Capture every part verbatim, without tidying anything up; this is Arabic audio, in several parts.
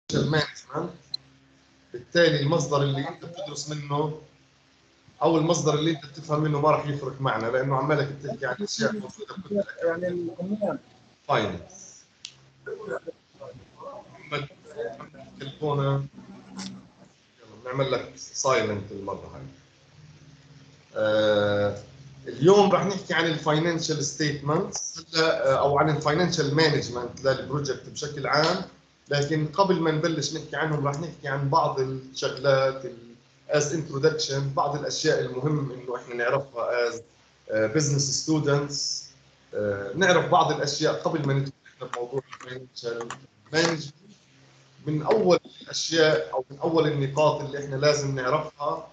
مانجمنت. بالتالي المصدر اللي انت بتدرس منه او المصدر اللي انت بتفهم منه ما راح يفرق معنا، لانه عمالك بتحكي عن اشياء موجوده بكل يعني فاينانس. محمد تليفونه، يلا بنعمل لك سايلنت المره هاي. آه اليوم راح نحكي عن الفاينانشال ستيتمنتس او عن الفاينانشال مانجمنت للبروجكت بشكل عام، لكن قبل ما نبلش نحكي عنهم راح نحكي عن بعض الشغلات از انترودكشن، بعض الاشياء المهم انه احنا نعرفها از بزنس ستودنتس. نعرف بعض الاشياء قبل ما ندخل بموضوع الفاينانشال مانجمنت. من اول الاشياء او من اول النقاط اللي احنا لازم نعرفها،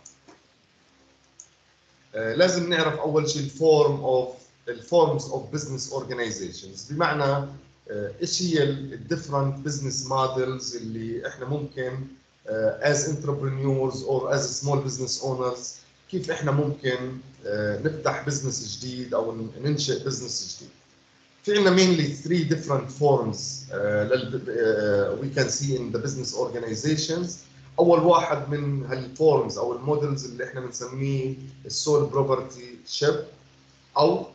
لازم نعرف اول شيء الفورم اوف الفورمز اوف بزنس اورجانيزيشنز، بمعنى ايش هي الديفرنت بزنس موديلز اللي احنا ممكن از انتربرينورز اور از سمول بزنس اونرز كيف احنا ممكن نفتح بزنس جديد او ننشئ بزنس جديد. في عندنا mainly three different forms uh, uh, we can see in the business organizations. اول واحد من هالفورمز او المودلز اللي احنا بنسميه السول بروبرتي شيب، او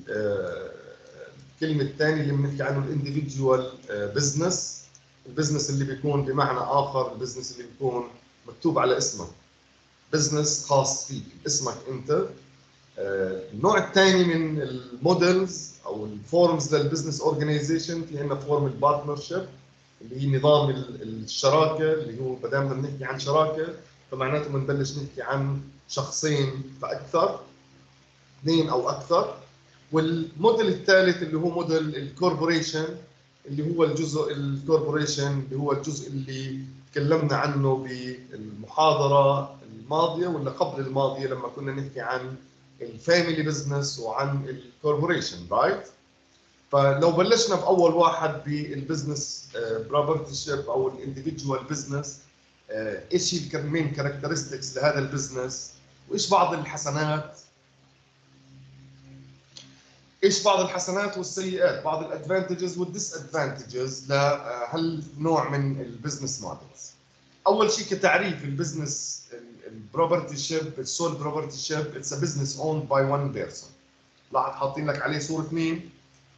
الكلمه الثانيه اللي بنحكي عنه الانديفيدوال بزنس، البزنس اللي بيكون بمعنى اخر البزنس اللي بيكون مكتوب على اسمك، بزنس خاص فيك اسمك انت. النوع الثاني من المودلز او الفورمز للبزنس اورجانيزيشن، في عندنا فورم البارتنرشيب اللي هي نظام الشراكه، اللي هو ما دام بدنا نحكي عن شراكه فمعناته بنبلش نحكي عن شخصين فاكثر، اثنين او اكثر. والموديل الثالث اللي هو موديل الكوربوريشن، اللي هو الجزء الكوربوريشن اللي هو الجزء اللي تكلمنا عنه بالمحاضره الماضيه ولا قبل الماضيه لما كنا نحكي عن الفاميلي بزنس وعن الكوربوريشن، رايت؟ فلو بلشنا باول واحد بالبزنس بروبرتي شيب او الانديفيدوال بزنس، ايش هي المين كاركترستكس لهذا البزنس، وايش بعض الحسنات ايش بعض الحسنات والسيئات، بعض الادفانتجز والديس ادفانتجز لهالنوع من البزنس مودلز. اول شيء كتعريف البزنس البروبرتي شيب، السول بروبرتي شيب، اتس ا بزنس اوند باي وان بيرسون. لاحظ حاطين لك عليه صوره مين؟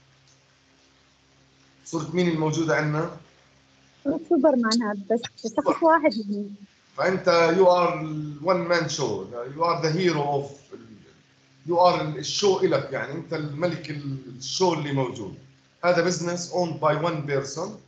صوره مين الموجوده عندنا؟ سوبرمان هذا، بس شخص واحد يعني. فانت يو ار ون مان شو، يو ار ذا هيرو اوف، يو ار الشو الك، يعني انت الملك الشو اللي موجود. هذا بزنس اوند باي وان بيرسون.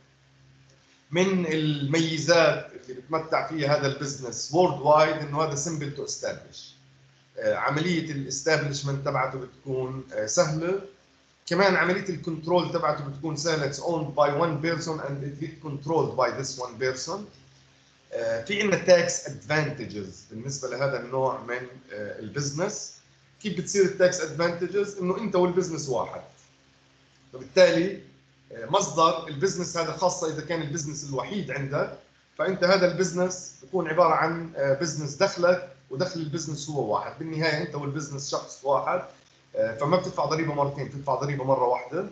من الميزات اللي بتمتع فيها هذا البزنس وورد وايد انه هذا سمبل تو استابلش، عمليه الاستابلشمنت تبعته بتكون سهله، كمان عمليه الكنترول تبعته بتكون سهله. اتس owned by one person and it is controlled by this one person. في عندنا تاكس ادفانتجز بالنسبه لهذا النوع من البزنس. كيف بتصير التاكس ادفانتجز؟ انه انت والبزنس واحد، فبالتالي مصدر البزنس هذا، خاصه اذا كان البزنس الوحيد عندك، فانت هذا البزنس بيكون عباره عن بزنس دخلك ودخل البزنس هو واحد، بالنهايه انت والبزنس شخص واحد، فما بتدفع ضريبه مرتين، بتدفع ضريبه مره واحده.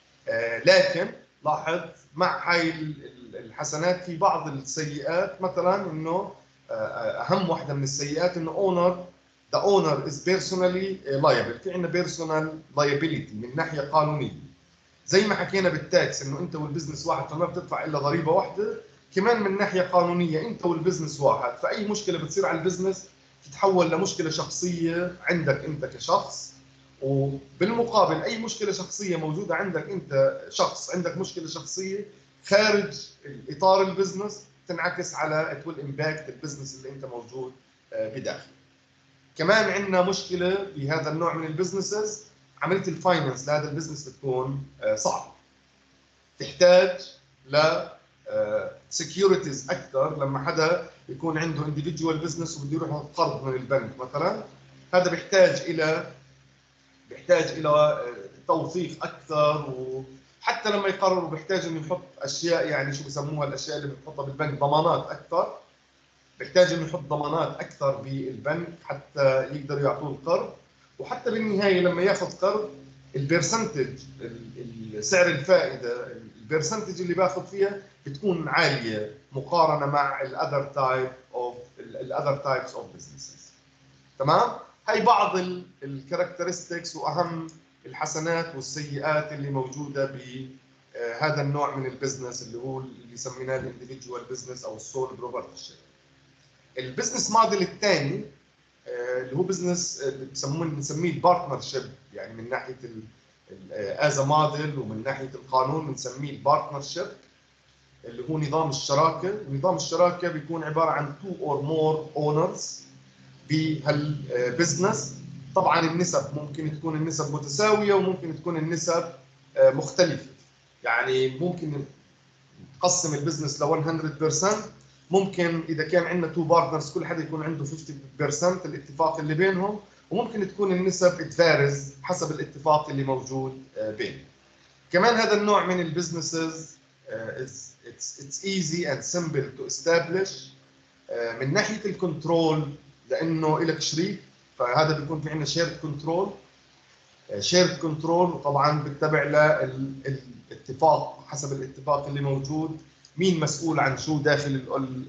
لكن لاحظ مع هاي الحسنات في بعض السيئات، مثلا انه اهم واحده من السيئات انه اونر ذا اونر از بيرسونالي لايبل. في عندنا بيرسونال لايبيليتي من ناحيه قانونيه، زي ما حكينا بالتاكس انه انت والبزنس واحد فما بتدفع الا ضريبه واحده، كمان من ناحيه قانونيه انت والبزنس واحد، فاي مشكله بتصير على البزنس تتحول لمشكله شخصيه عندك انت كشخص، وبالمقابل اي مشكله شخصيه موجوده عندك انت شخص عندك مشكله شخصيه خارج اطار البزنس تنعكس على ات ويل امباكت البزنس اللي انت موجود بداخله. كمان عندنا مشكله بهذا النوع من البزنسز، عمليه الفاينانس لهذا البزنس بتكون صعبه، تحتاج ل سكيورتيز اكثر. لما حدا يكون عنده انديفيدوال بزنس وبده يروح قرض من البنك مثلا، هذا بيحتاج الى بيحتاج الى توثيق اكثر، وحتى لما يقرروا بيحتاج انه يحط اشياء، يعني شو بسموها الاشياء اللي بتحطها بالبنك، ضمانات اكثر. بيحتاج انه يحط ضمانات اكثر بالبنك حتى يقدروا يعطوه القرض. وحتى بالنهايه لما ياخذ قرض البرسنتج سعر الفائده البرسنتج اللي باخذ فيها بتكون عاليه مقارنه مع الاذر تايب اوف الاذر تايبس اوف بزنسز. تمام؟ هي بعض الكاركترستكس واهم الحسنات والسيئات اللي موجوده بهذا النوع من البزنس اللي هو اللي سميناه الانديفيدوال بزنس او السول بروبرتيشيب. البزنس موديل الثاني اللي هو بزنس بسموه بنسميه البارتنرشيب، يعني من ناحيه از موديل ومن ناحيه القانون بنسميه البارتنرشيب اللي هو نظام الشراكه. ونظام الشراكه بيكون عباره عن تو اور مور اونرز بهالبزنس. طبعا النسب ممكن تكون النسب متساويه وممكن تكون النسب مختلفه، يعني ممكن نقسم البزنس ل مية بالمية. ممكن اذا كان عندنا تو بارتنرز كل حدا يكون عنده خمسين بالمية الاتفاق اللي بينهم، وممكن تكون النسب تفارز حسب الاتفاق اللي موجود بينهم. كمان هذا النوع من البزنسز it's it's easy and simple to establish. من ناحيه الكنترول لانه لك شريك، فهذا بيكون في عندنا شيرد كنترول. شيرد كنترول طبعا بتتبع للاتفاق، حسب الاتفاق اللي موجود مين مسؤول عن شو داخل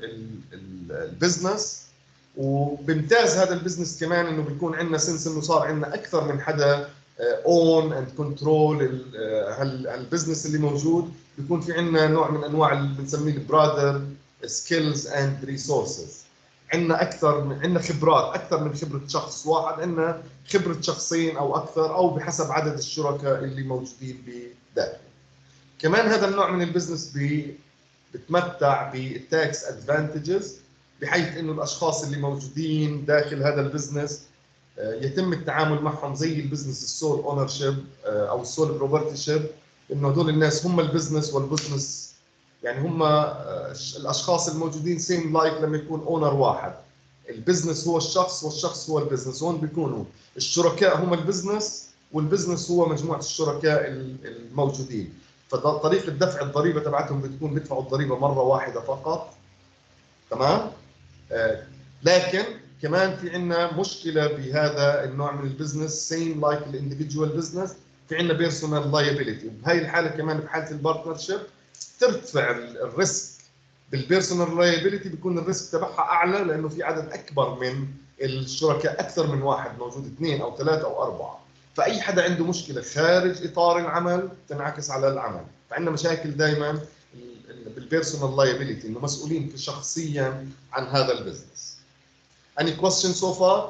البزنس. وبمتاز هذا البزنس كمان انه بيكون عندنا سنس انه صار عندنا اكثر من حدا اون اند كنترول هالبزنس اللي موجود. بيكون في عندنا نوع من انواع اللي بنسميه البرادر سكيلز اند ريسورسز. عندنا اكثر من عندنا خبرات اكثر من خبره شخص واحد، عندنا خبره شخصين او اكثر او بحسب عدد الشركاء اللي موجودين بداخل. كمان هذا النوع من البزنس بي بتمتع بالتاكس ادفانتجز، بحيث انه الاشخاص اللي موجودين داخل هذا البزنس يتم التعامل معهم زي البزنس السول اونر شيب او السول بروبرتي شيب، انه هدول الناس هم البزنس والبزنس، يعني هم الاشخاص الموجودين سيم لايك لما يكون اونر واحد. البزنس هو الشخص والشخص هو البزنس. هون بيكونوا الشركاء هم البزنس والبزنس هو مجموعه الشركاء الموجودين. فطريقه دفع الضريبه تبعتهم بتكون بيدفعوا الضريبه مره واحده فقط. تمام؟ آه لكن كمان في عندنا مشكله بهذا النوع من البزنس سيم لايك الانديفيدوال بزنس، في عندنا بيرسونال لايبيليتي. بهي الحاله كمان بحاله البارتنرشيب ترتفع الريسك. بالبيرسونال لايبيليتي بيكون الريسك تبعها اعلى لانه في عدد اكبر من الشركاء، اكثر من واحد موجود، اثنين او ثلاثه او اربعه. فاي حدا عنده مشكله خارج اطار العمل تنعكس على العمل. فعندنا مشاكل دائما بالبيرسونال لايبيليتي انه مسؤولين شخصيا عن هذا البزنس. Any question so far؟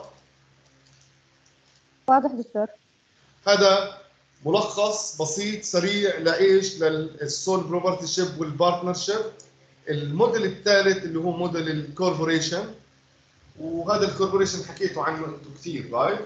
واضح دكتور. هذا ملخص بسيط سريع لايش؟ للسول بروبرتي شيب والبارتنرشيب. الموديل الثالث اللي هو موديل الكوربوريشن، وهذا الكوربوريشن حكيتوا عنه انتم كثير رايت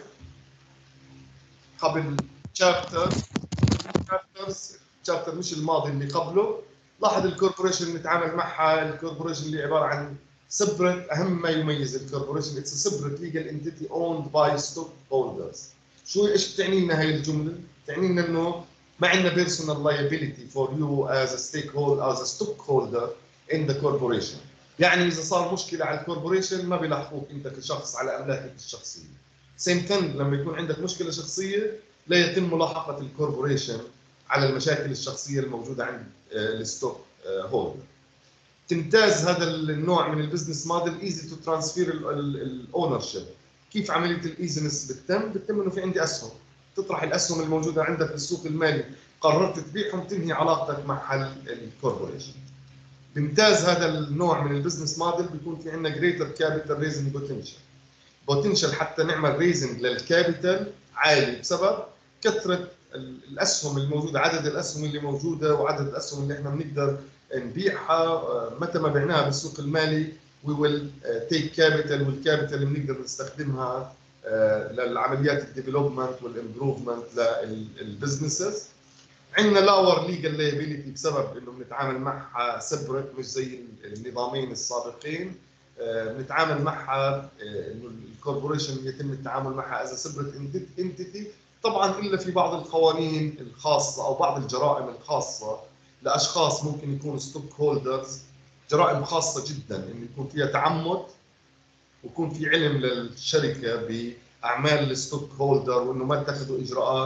قبل شابتر شابترز شابتر مش الماضي اللي قبله. لاحظ الكوربوريشن نتعامل معها، الكوربوريشن اللي عباره عن سبريت. اهم ما يميز الكوربوريشن اتس سبريت ليجل انتيتي اوند باي ستوك هولدرز. شو ايش بتعني لنا هي الجمله؟ بتعني لنا انه ما عندنا بيرسونال لايبيليتي فور يو از ستيك هولدر از ستوك هولدر ان ذا كوربوريشن. يعني اذا صار مشكله على الكوربوريشن ما بيلاحقوك انت كشخص على املاكك الشخصيه. سيم ثينج لما يكون عندك مشكله شخصيه لا يتم ملاحقه الكوربوريشن على المشاكل الشخصيه الموجوده عند الستوك هولدر. تمتاز هذا النوع من البزنس موديل ايزي تو ترانسفير الاونر شيب. كيف عمليه الايزنس بتتم؟ بتتم انه في عندي اسهم، تطرح الاسهم الموجوده عندك في السوق المالي، قررت تبيعهم تنهي علاقتك مع الكوربوريشن. بمتاز هذا النوع من البزنس موديل بيكون في عندنا جريتر كابيتال ريزنج بوتنشال. بوتنشال حتى نعمل ريزنج للكابيتال عالي بسبب كثره الاسهم الموجوده، عدد الاسهم اللي موجوده وعدد الاسهم اللي احنا بنقدر نبيعها. متى ما بعناها بالسوق المالي وي ويل تيك كابيتال، والكابيتال اللي بنقدر نستخدمها للعمليات الديفلوبمنت والامبروفمنت للبزنسز. عندنا لاور ليجل لايبيليتي بسبب انه بنتعامل معها سيبريت مش زي النظامين السابقين. بنتعامل معها انه الكوربوريشن يتم التعامل معها از سيبريت انتيتي، طبعا الا في بعض القوانين الخاصه او بعض الجرائم الخاصه لاشخاص ممكن يكونوا ستوك هولدرز، جرائم خاصه جدا انه يكون فيها تعمد ويكون في علم للشركه باعمال الستوك هولدر وانه ما اتخذوا اجراءات.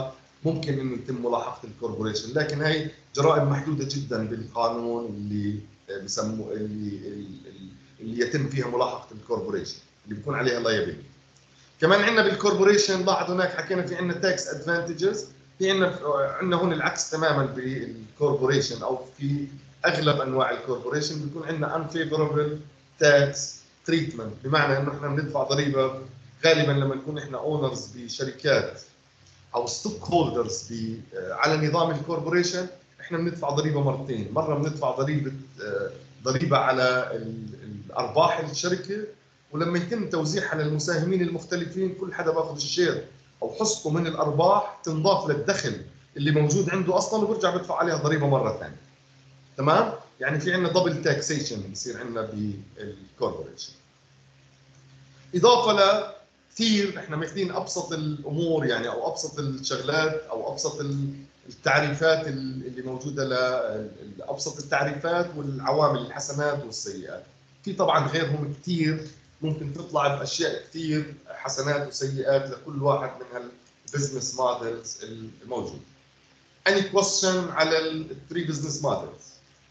ممكن انه يتم ملاحقه الكوربوريشن، لكن هي جرائم محدوده جدا بالقانون اللي بسموه اللي اللي يتم فيها ملاحقه الكوربوريشن اللي بيكون عليها لايبيلتي. كمان عندنا بالكوربوريشن لاحظوا هناك حكينا في عندنا تاكس ادفانتجز، في عندنا عندنا هون العكس تماما بالكوربوريشن او في اغلب انواع الكوربوريشن بيكون عندنا unfavorable tax treatment، بمعنى انه احنا بندفع ضريبه غالبا لما نكون احنا اونرز بشركات او ستوك هولدرز على نظام الكوربوريشن، احنا بندفع ضريبه مرتين، مره بندفع ضريبه ضريبه على الارباح الشركه، ولما يتم توزيعها للمساهمين المختلفين كل حدا باخذ الشير او حصته من الارباح تنضاف للدخل اللي موجود عنده اصلا وبرجع بدفع عليها ضريبه مره ثانيه. تمام؟ يعني في عندنا دبل تاكسيشن بصير عندنا بالكوربوريشن. اضافه ل كثير احنا ماخذين ابسط الامور يعني او ابسط الشغلات او ابسط التعريفات اللي موجوده ل ابسط التعريفات والعوامل الحسنات والسيئات. في طبعا غيرهم كثير ممكن تطلع باشياء كثير حسنات وسيئات لكل واحد من هالبزنس موديلز الموجود. Any question على الثري بزنس موديلز؟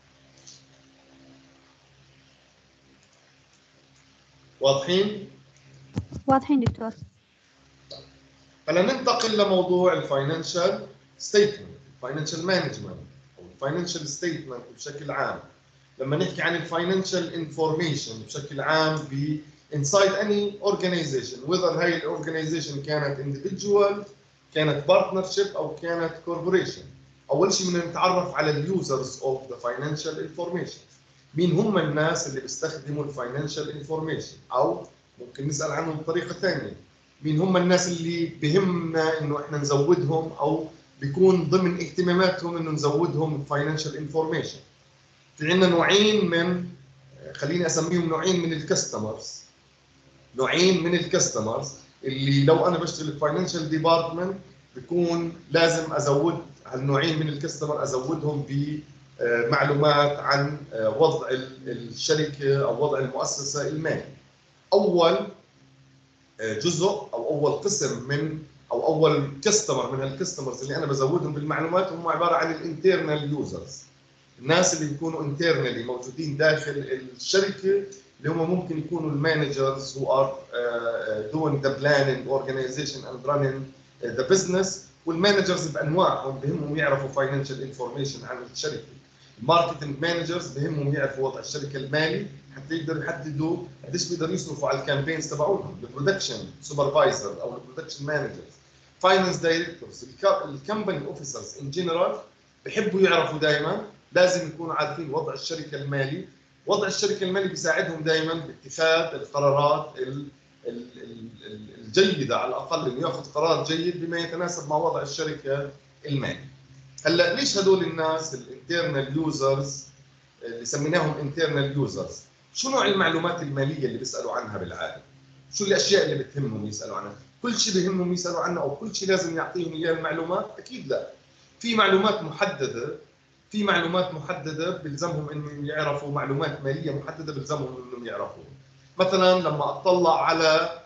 واضحين؟ واضحين دكتور. هلا ننتقل لموضوع الفاينانشال ستيتمنت، الفاينانشال مانجمنت او الفاينانشال ستيتمنت بشكل عام. لما نحكي عن الفاينانشال انفورميشن بشكل عام ب inside any organization whether هاي الاورجنايزيشن كانت individual كانت partnership او كانت corporation. اول شيء بدنا نتعرف على اليوزرز اوف ذا فاينانشال انفورميشن. مين هم الناس اللي بيستخدموا الفاينانشال انفورميشن، او ممكن نسال عنهم بطريقه ثانيه، مين هم الناس اللي بهمنا انه احنا نزودهم او بيكون ضمن اهتماماتهم انه نزودهم الفاينانشال انفورميشن. في عندنا نوعين من خليني اسميهم نوعين من الكاستمرز. نوعين من الكاستمرز اللي لو انا بشتغل الفاينانشال ديبارتمنت بكون لازم ازود هالنوعين من الكاستمر، ازودهم بمعلومات عن وضع الشركه او وضع المؤسسه المالي. اول جزء او اول قسم من او اول كاستمر من هالكاستمرز اللي انا بزودهم بالمعلومات هم عباره عن الانترنال يوزرز، الناس اللي بيكونوا انترنالي موجودين داخل الشركه، اللي هم ممكن يكونوا المانجرز who are uh, doing the planning organization and running the business. والمانجرز بانواعهم بهمهم يعرفوا فاينانشال انفورميشن عن الشركه. الماركتنج مانجرز بهمهم يعرفوا وضع الشركه المالي حتى يقدروا يحددوا قديش بيقدروا يصرفوا على الكامبينز تبعهم. البرودكشن سوبرفايزر او البرودكشن مانجرز، فاينانس دايركتورز، الكمباني اوفيسرز ان جنرال بحبوا يعرفوا دائما، لازم يكونوا عارفين وضع الشركه المالي. وضع الشركه المالي بيساعدهم دائما باتخاذ القرارات الجيده، على الاقل انه ياخذ قرار جيد بما يتناسب مع وضع الشركه المالي. هلا ليش هدول الناس الانترنال يوزرز اللي سميناهم انترنال يوزرز؟ شو نوع المعلومات الماليه اللي بيسالوا عنها بالعاده؟ شو الاشياء اللي بتهمهم يسالوا عنها؟ كل شيء بيهمهم يسالوا عنه او كل شيء لازم يعطيهم اياه المعلومات؟ اكيد لا. في معلومات محدده في معلومات محدده بيلزمهم انهم يعرفوا، معلومات ماليه محدده بيلزمهم انهم يعرفوا. مثلا لما اطلع على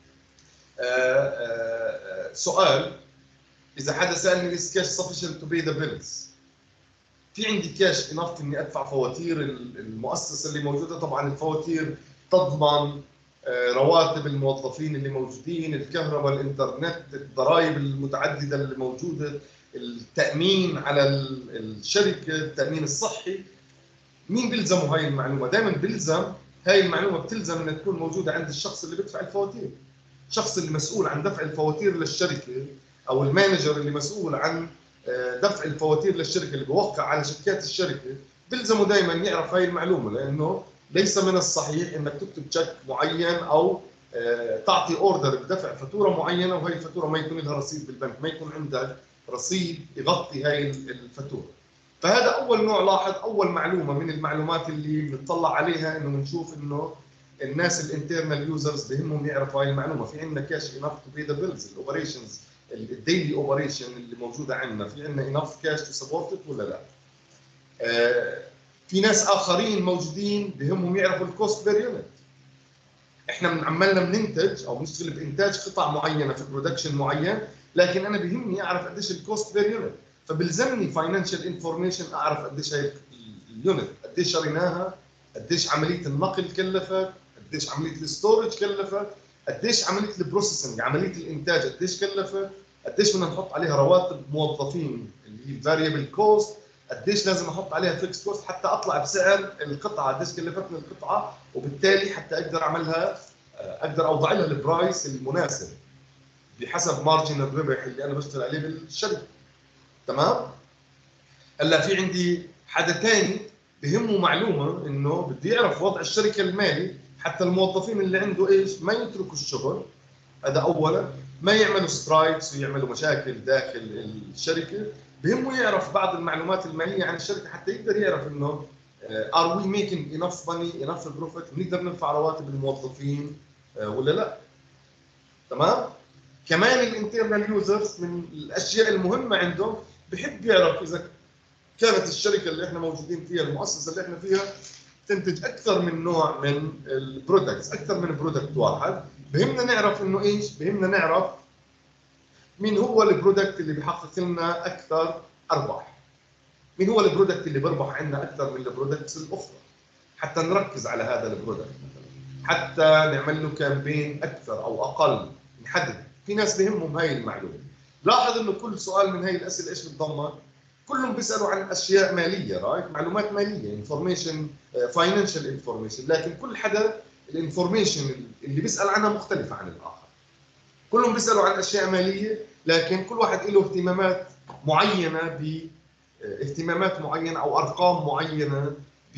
سؤال، اذا حدا سالني is cash sufficient to pay the bills، في عندي كاش انف اني ادفع فواتير المؤسسه اللي موجوده. طبعا الفواتير تضمن رواتب الموظفين اللي موجودين، الكهرباء، الانترنت، الضرائب المتعدده اللي موجوده، التامين على الشركه، التامين الصحي. مين بيلزموا هاي المعلومه؟ دائما بيلزم هاي المعلومه بتلزم انها تكون موجوده عند الشخص اللي بيدفع الفواتير، الشخص اللي مسؤول عن دفع الفواتير للشركه، او المانجر اللي مسؤول عن دفع الفواتير للشركه اللي بوقع على شيكات الشركه. بيلزموا دائما يعرف هاي المعلومه، لانه ليس من الصحيح انك تكتب تشيك معين او تعطي اوردر بدفع فاتوره معينه وهي الفاتوره ما يكون لها رصيد بالبنك، ما يكون عندك رصيد يغطي هاي الفاتوره. فهذا اول نوع. لاحظ اول معلومه من المعلومات اللي بنطلع عليها انه بنشوف انه الناس الانترنال يوزرز بهمهم يعرفوا هاي المعلومه. في عندنا كاش انف تو بي ذا بيلز، الاوبريشنز الديلي اوبريشن اللي موجوده عندنا، في عندنا انف كاش تو سبورت ولا لا؟ آه في ناس اخرين موجودين بهمهم يعرفوا الكوست بير يونت. احنا من عمالنا بننتج او بنشتغل بانتاج قطع معينه في برودكشن معين، لكن انا بيهمني اعرف قديش الكوست بير يونت، فبلزمني فاينانشال انفورميشن اعرف قديش هي اليونت، قديش شريناها، قديش عمليه النقل كلفت، قديش عمليه الستورج كلفت، قديش عمليه البروسيسنج عمليه الانتاج قديش كلفت، قديش بدنا نحط عليها رواتب موظفين اللي هي الفاريبل كوست، قديش لازم احط عليها فيكس كوست حتى اطلع بسعر القطعه قديش كلفتني القطعه، وبالتالي حتى اقدر اعملها اقدر اوضع لها البرايس المناسب بحسب مارجن الربح اللي انا بشتغل عليه بالشركه. تمام؟ هلا في عندي حدا ثاني بهمه معلومه انه بده يعرف وضع الشركه المالي حتى الموظفين اللي عنده ايش ما يتركوا الشغل، هذا اولا، ما يعملوا سترايكس ويعملوا مشاكل داخل الشركه، بهمه يعرف بعض المعلومات الماليه عن الشركه حتى يقدر يعرف انه ار وي ميكينج انف ماني انف بروفيت، بنقدر نرفع رواتب الموظفين ولا لا. تمام؟ كمان الانترنال يوزرز من الاشياء المهمه عندهم بحب يعرف اذا كانت الشركه اللي احنا موجودين فيها المؤسسه اللي احنا فيها تنتج اكثر من نوع من البرودكتس، اكثر من برودكت واحد، بهمنا نعرف انه ايش؟ بهمنا نعرف مين هو البرودكت اللي بيحقق لنا اكثر ارباح، مين هو البرودكت اللي بيربح عندنا اكثر من البرودكتس الاخرى، حتى نركز على هذا البرودكت، حتى نعمل له كامبين اكثر او اقل، نحدد. في ناس بهمهم هاي المعلومه. لاحظ انه كل سؤال من هاي الاسئله ايش بتضمن؟ كلهم بيسالوا عن اشياء ماليه، رايت؟ معلومات ماليه، انفورميشن، فاينانشال انفورميشن، لكن كل حدا الانفورميشن اللي بيسال عنها مختلفه عن الاخر. كلهم بيسالوا عن اشياء ماليه، لكن كل واحد له اهتمامات معينه ب اهتمامات معينه او ارقام معينه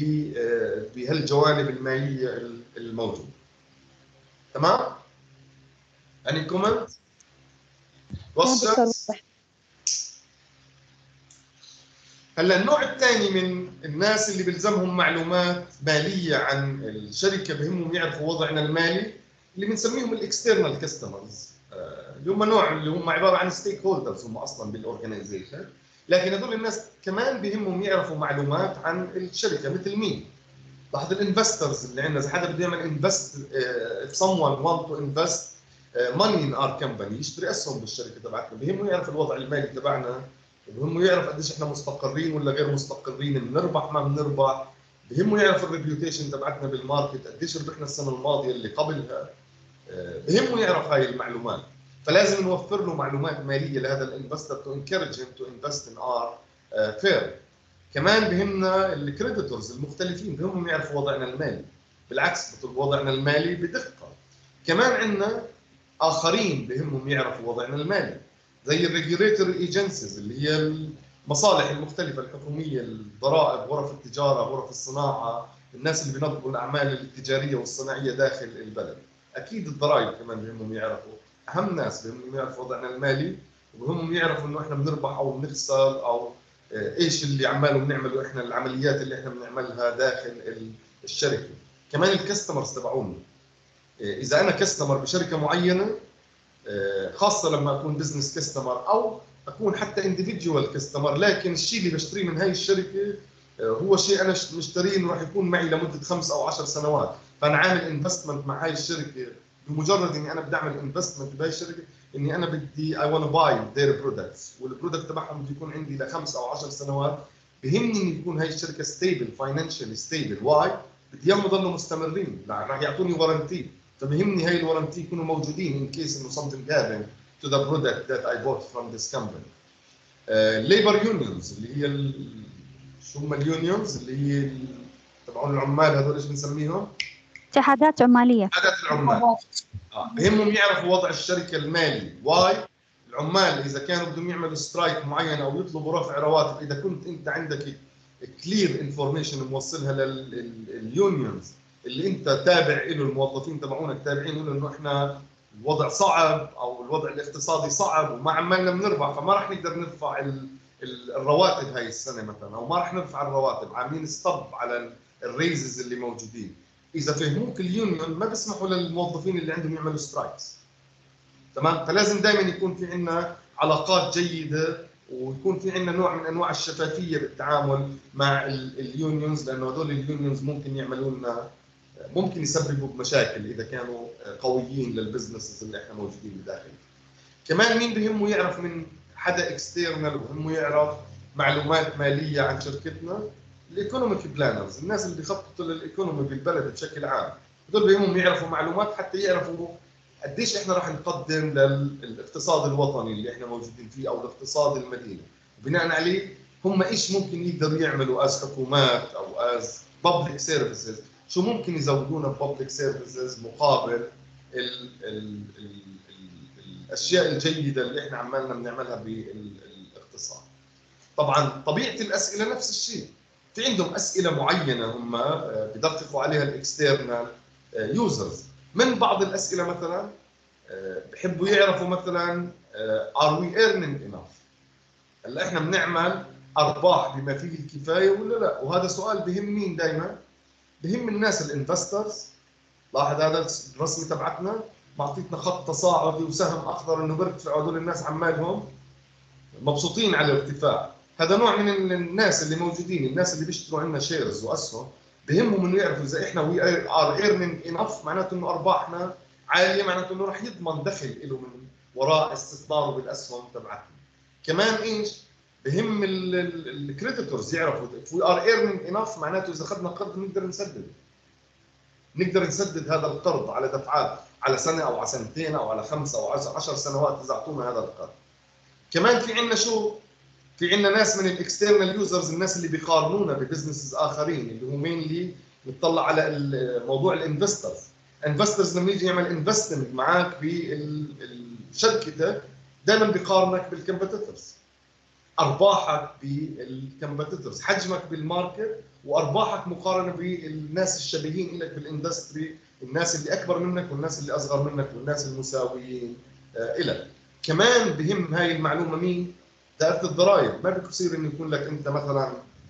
بهالجوانب الماليه الموجوده. تمام؟ any comment؟ questions؟ هلا النوع الثاني من الناس اللي بيلزمهم معلومات ماليه عن الشركه، بهمهم يعرفوا وضعنا المالي، اللي بنسميهم الاكسترنال كاستمرز، اللي هم نوع اللي هم عباره عن ستيك هولدرز هم اصلا بالاورجنايزيشن، لكن هذول الناس كمان بهمهم يعرفوا معلومات عن الشركه. مثل مين؟ لاحظ الانفسترز اللي عندنا، اذا حدا بده يعمل انفست if someone want to invest money in our company، يشتري اسهم بالشركه تبعتنا، بهمه يعرف الوضع المالي تبعنا، بهمه يعرف قديش احنا مستقرين ولا غير مستقرين، بنربح ما بنربح، بهمه يعرف الريبيوتيشن تبعتنا بالماركت، قديش ربحنا السنه الماضيه اللي قبلها، بهمه يعرف هاي المعلومات. فلازم نوفر له معلومات ماليه لهذا الانفستر تو انكورج هيم تو انفست ان ار فيرم. كمان بهمنا الكريديتورز المختلفين، بهمهم يعرفوا وضعنا المالي، بالعكس بطلب وضعنا المالي بدقه. كمان عندنا اخرين بهمهم يعرفوا وضعنا المالي، زي الريجوليتوري ايجنسيز اللي هي المصالح المختلفه الحكوميه، الضرائب، غرف التجاره، غرف الصناعه، الناس اللي بينظموا الاعمال التجاريه والصناعيه داخل البلد. اكيد الضرائب كمان بهمهم يعرفوا، اهم ناس بهمهم يعرفوا وضعنا المالي، وبهمهم يعرفوا انه احنا بنربح او بنخسر، او ايش اللي عماله بنعمله احنا، العمليات اللي احنا بنعملها داخل الشركه. كمان الكاستمرز تبعوني، اذا انا كاستمر بشركه معينه، خاصه لما اكون بزنس كاستمر او اكون حتى انديفيديوال كاستمر، لكن الشيء اللي بشتريه من هاي الشركه هو شيء انا مشتريه راح يكون معي لمده خمس او عشر سنوات، فانا عامل انفستمنت مع هاي الشركه. بمجرد اني انا بدي اعمل انفستمنت بهاي الشركه، اني انا بدي اي ونت باي ذير برودكتس، والبرودكت تبعهم بده يكون عندي لخمس او عشر سنوات، بهمني ان يكون هاي الشركه ستيبل، فاينانشالي ستيبل. واي؟ بدي اياهم يضلوا مستمرين، راح يعطوني ورنتي، فبهمني هاي الورنتي يكونوا موجودين in case انه something happened to the product that I bought from this company. الليبر يونيونز اللي هي ال... شو هم اليونيونز اللي هي تبعون العمال، هذول ايش بنسميهم؟ اتحادات عماليه. اتحادات العمال. اه بهمهم يعرفوا وضع الشركه المالي. واي؟ العمال اذا كانوا بدهم يعملوا سترايك معين او يطلبوا رفع رواتب، اذا كنت انت عندك كلير انفورميشن موصلها لليونيونز اللي انت تابع له، الموظفين تبعونك تابعين له انه احنا الوضع صعب او الوضع الاقتصادي صعب وما عمالنا بنربح، فما راح نقدر نرفع الرواتب هاي السنه مثلا، او ما راح نرفع الرواتب، عاملين ستوب على الريزز اللي موجودين. اذا فهموك اليونيون ما بيسمحوا للموظفين اللي عندهم يعملوا سترايكس. تمام؟ فلازم دائما يكون في عندنا علاقات جيده، ويكون في عندنا نوع من انواع الشفافيه بالتعامل مع اليونيونز، لانه هذول اليونيونز ممكن يعملوا لنا، ممكن يسببوا بمشاكل اذا كانوا قويين للبزنسز اللي احنا موجودين بداخل. كمان مين بهمه يعرف من حدا اكسترنال، بهمه يعرف معلومات ماليه عن شركتنا؟ الايكونوميك بلانرز، الناس اللي بيخططوا للايكونومي بالبلد بشكل عام، هدول بهمهم يعرفوا معلومات حتى يعرفوا قديش احنا راح نقدم للاقتصاد الوطني اللي احنا موجودين فيه او لاقتصاد المدينه، وبناء عليه هم ايش ممكن يقدروا يعملوا از حكومات او از بابليك سيرفيسز، شو ممكن يزودونا ببابليك سيرفيسز مقابل ال ال ال الاشياء الجيده اللي احنا عمالنا بنعملها بالاقتصاد. طبعا طبيعه الاسئله نفس الشيء، في عندهم اسئله معينه هم بدققوا عليها الاكسترنال يوزرز. من بعض الاسئله مثلا بحبوا يعرفوا مثلا ار وي ايرنينج انف، هلا احنا بنعمل ارباح بما فيه الكفايه ولا لا؟ وهذا سؤال بهم مين دائما؟ بهم الناس الانفسترز. لاحظ هذا الرسمه تبعتنا معطيتنا خط تصاعدي وسهم اخضر انه بيرتفع، وهذول الناس عمالهم مبسوطين على الارتفاع. هذا نوع من الناس اللي موجودين، الناس اللي بيشتروا عندنا شيرز واسهم، بهمهم انه يعرفوا اذا احنا وي ار ايرنينج انف معناته انه ارباحنا عاليه، معناته انه راح يضمن دخل له من وراء استثماره بالاسهم تبعتنا. كمان ايش؟ بهم الكريديتورز يعرفوا وي ار ايرنينج انف معناته اذا اخذنا قرض نقدر نسدد. نقدر نسدد هذا القرض على دفعات على سنه او على سنتين او على خمسه او عشر سنوات اذا اعطونا هذا القرض. كمان في عندنا شو؟ في عندنا ناس من الاكسترنال يوزرز، الناس اللي بيقارنونا ببزنسز اخرين، اللي هو مينلي بتطلع على موضوع الانفسترز. انفسترز لما يجي يعمل انفستمنت معك بشركتك دائما بيقارنك بالكمبيتيتورز، ارباحك بالكمبيتيتورز، حجمك بالماركت وارباحك مقارنه بالناس الشبيهين لك بالاندستري، الناس اللي اكبر منك والناس اللي اصغر منك والناس المساويين لك. كمان بهم هاي المعلومه مين؟ دائره الضرائب. ما بيصير انه يكون لك انت مثلا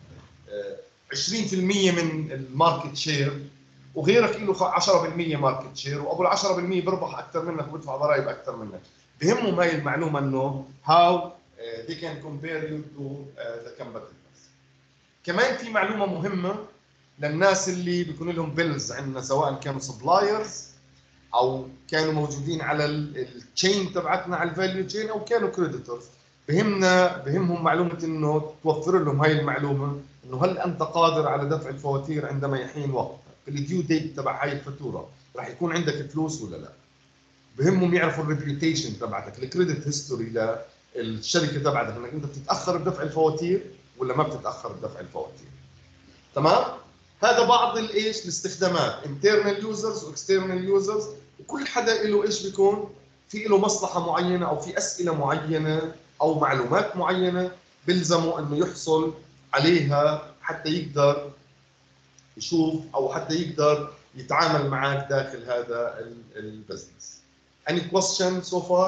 عشرين بالمئة من الماركت شير وغيرك له عشرة بالمئة ماركت شير، وابو ال عشرة بالمئة بيربح اكثر منك وبيدفع ضرائب اكثر منك. بهمهم هاي المعلومه انه هاو they can compare you to uh, the competitors. كمان في معلومه مهمه للناس اللي بيكون لهم بيلز عندنا، سواء كانوا سبلايرز او كانوا موجودين على التشين تبعتنا على الفاليو تشين او كانوا كريديتورز. بهمنا بهمهم معلومه انه توفر لهم هاي المعلومه، انه هل انت قادر على دفع الفواتير عندما يحين وقتها، الديو ديت تبع هاي الفاتوره راح يكون عندك فلوس ولا لا. بهمهم يعرفوا الريبيوتيشن تبعتك، الكريدت هيستوري للشركه تبعتك، انك انت بتتاخر بدفع الفواتير ولا ما بتتاخر بدفع الفواتير. تمام؟ هذا بعض الايش الاستخدامات، internal users واكسترنال يوزرز، وكل حدا له ايش بيكون في له مصلحه معينه او في اسئله معينه او معلومات معينه بيلزموا انه يحصل عليها حتى يقدر يشوف او حتى يقدر يتعامل معك داخل هذا البزنس. Any question so far؟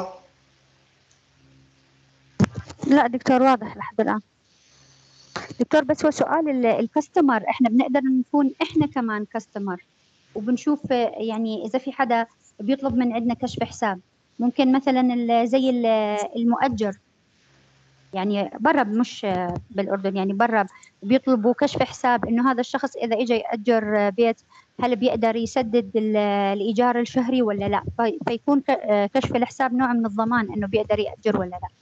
لا دكتور واضح لحد الآن. دكتور بس هو سؤال الكاستمر، احنا بنقدر نكون احنا كمان كاستمر وبنشوف يعني اذا في حدا بيطلب من عندنا كشف حساب، ممكن مثلا زي المؤجر يعني برا مش بالاردن، يعني برا بيطلبوا كشف حساب انه هذا الشخص اذا اجى ياجر بيت هل بيقدر يسدد الايجار الشهري ولا لا، فيكون كشف الحساب نوع من الضمان انه بيقدر ياجر ولا لا.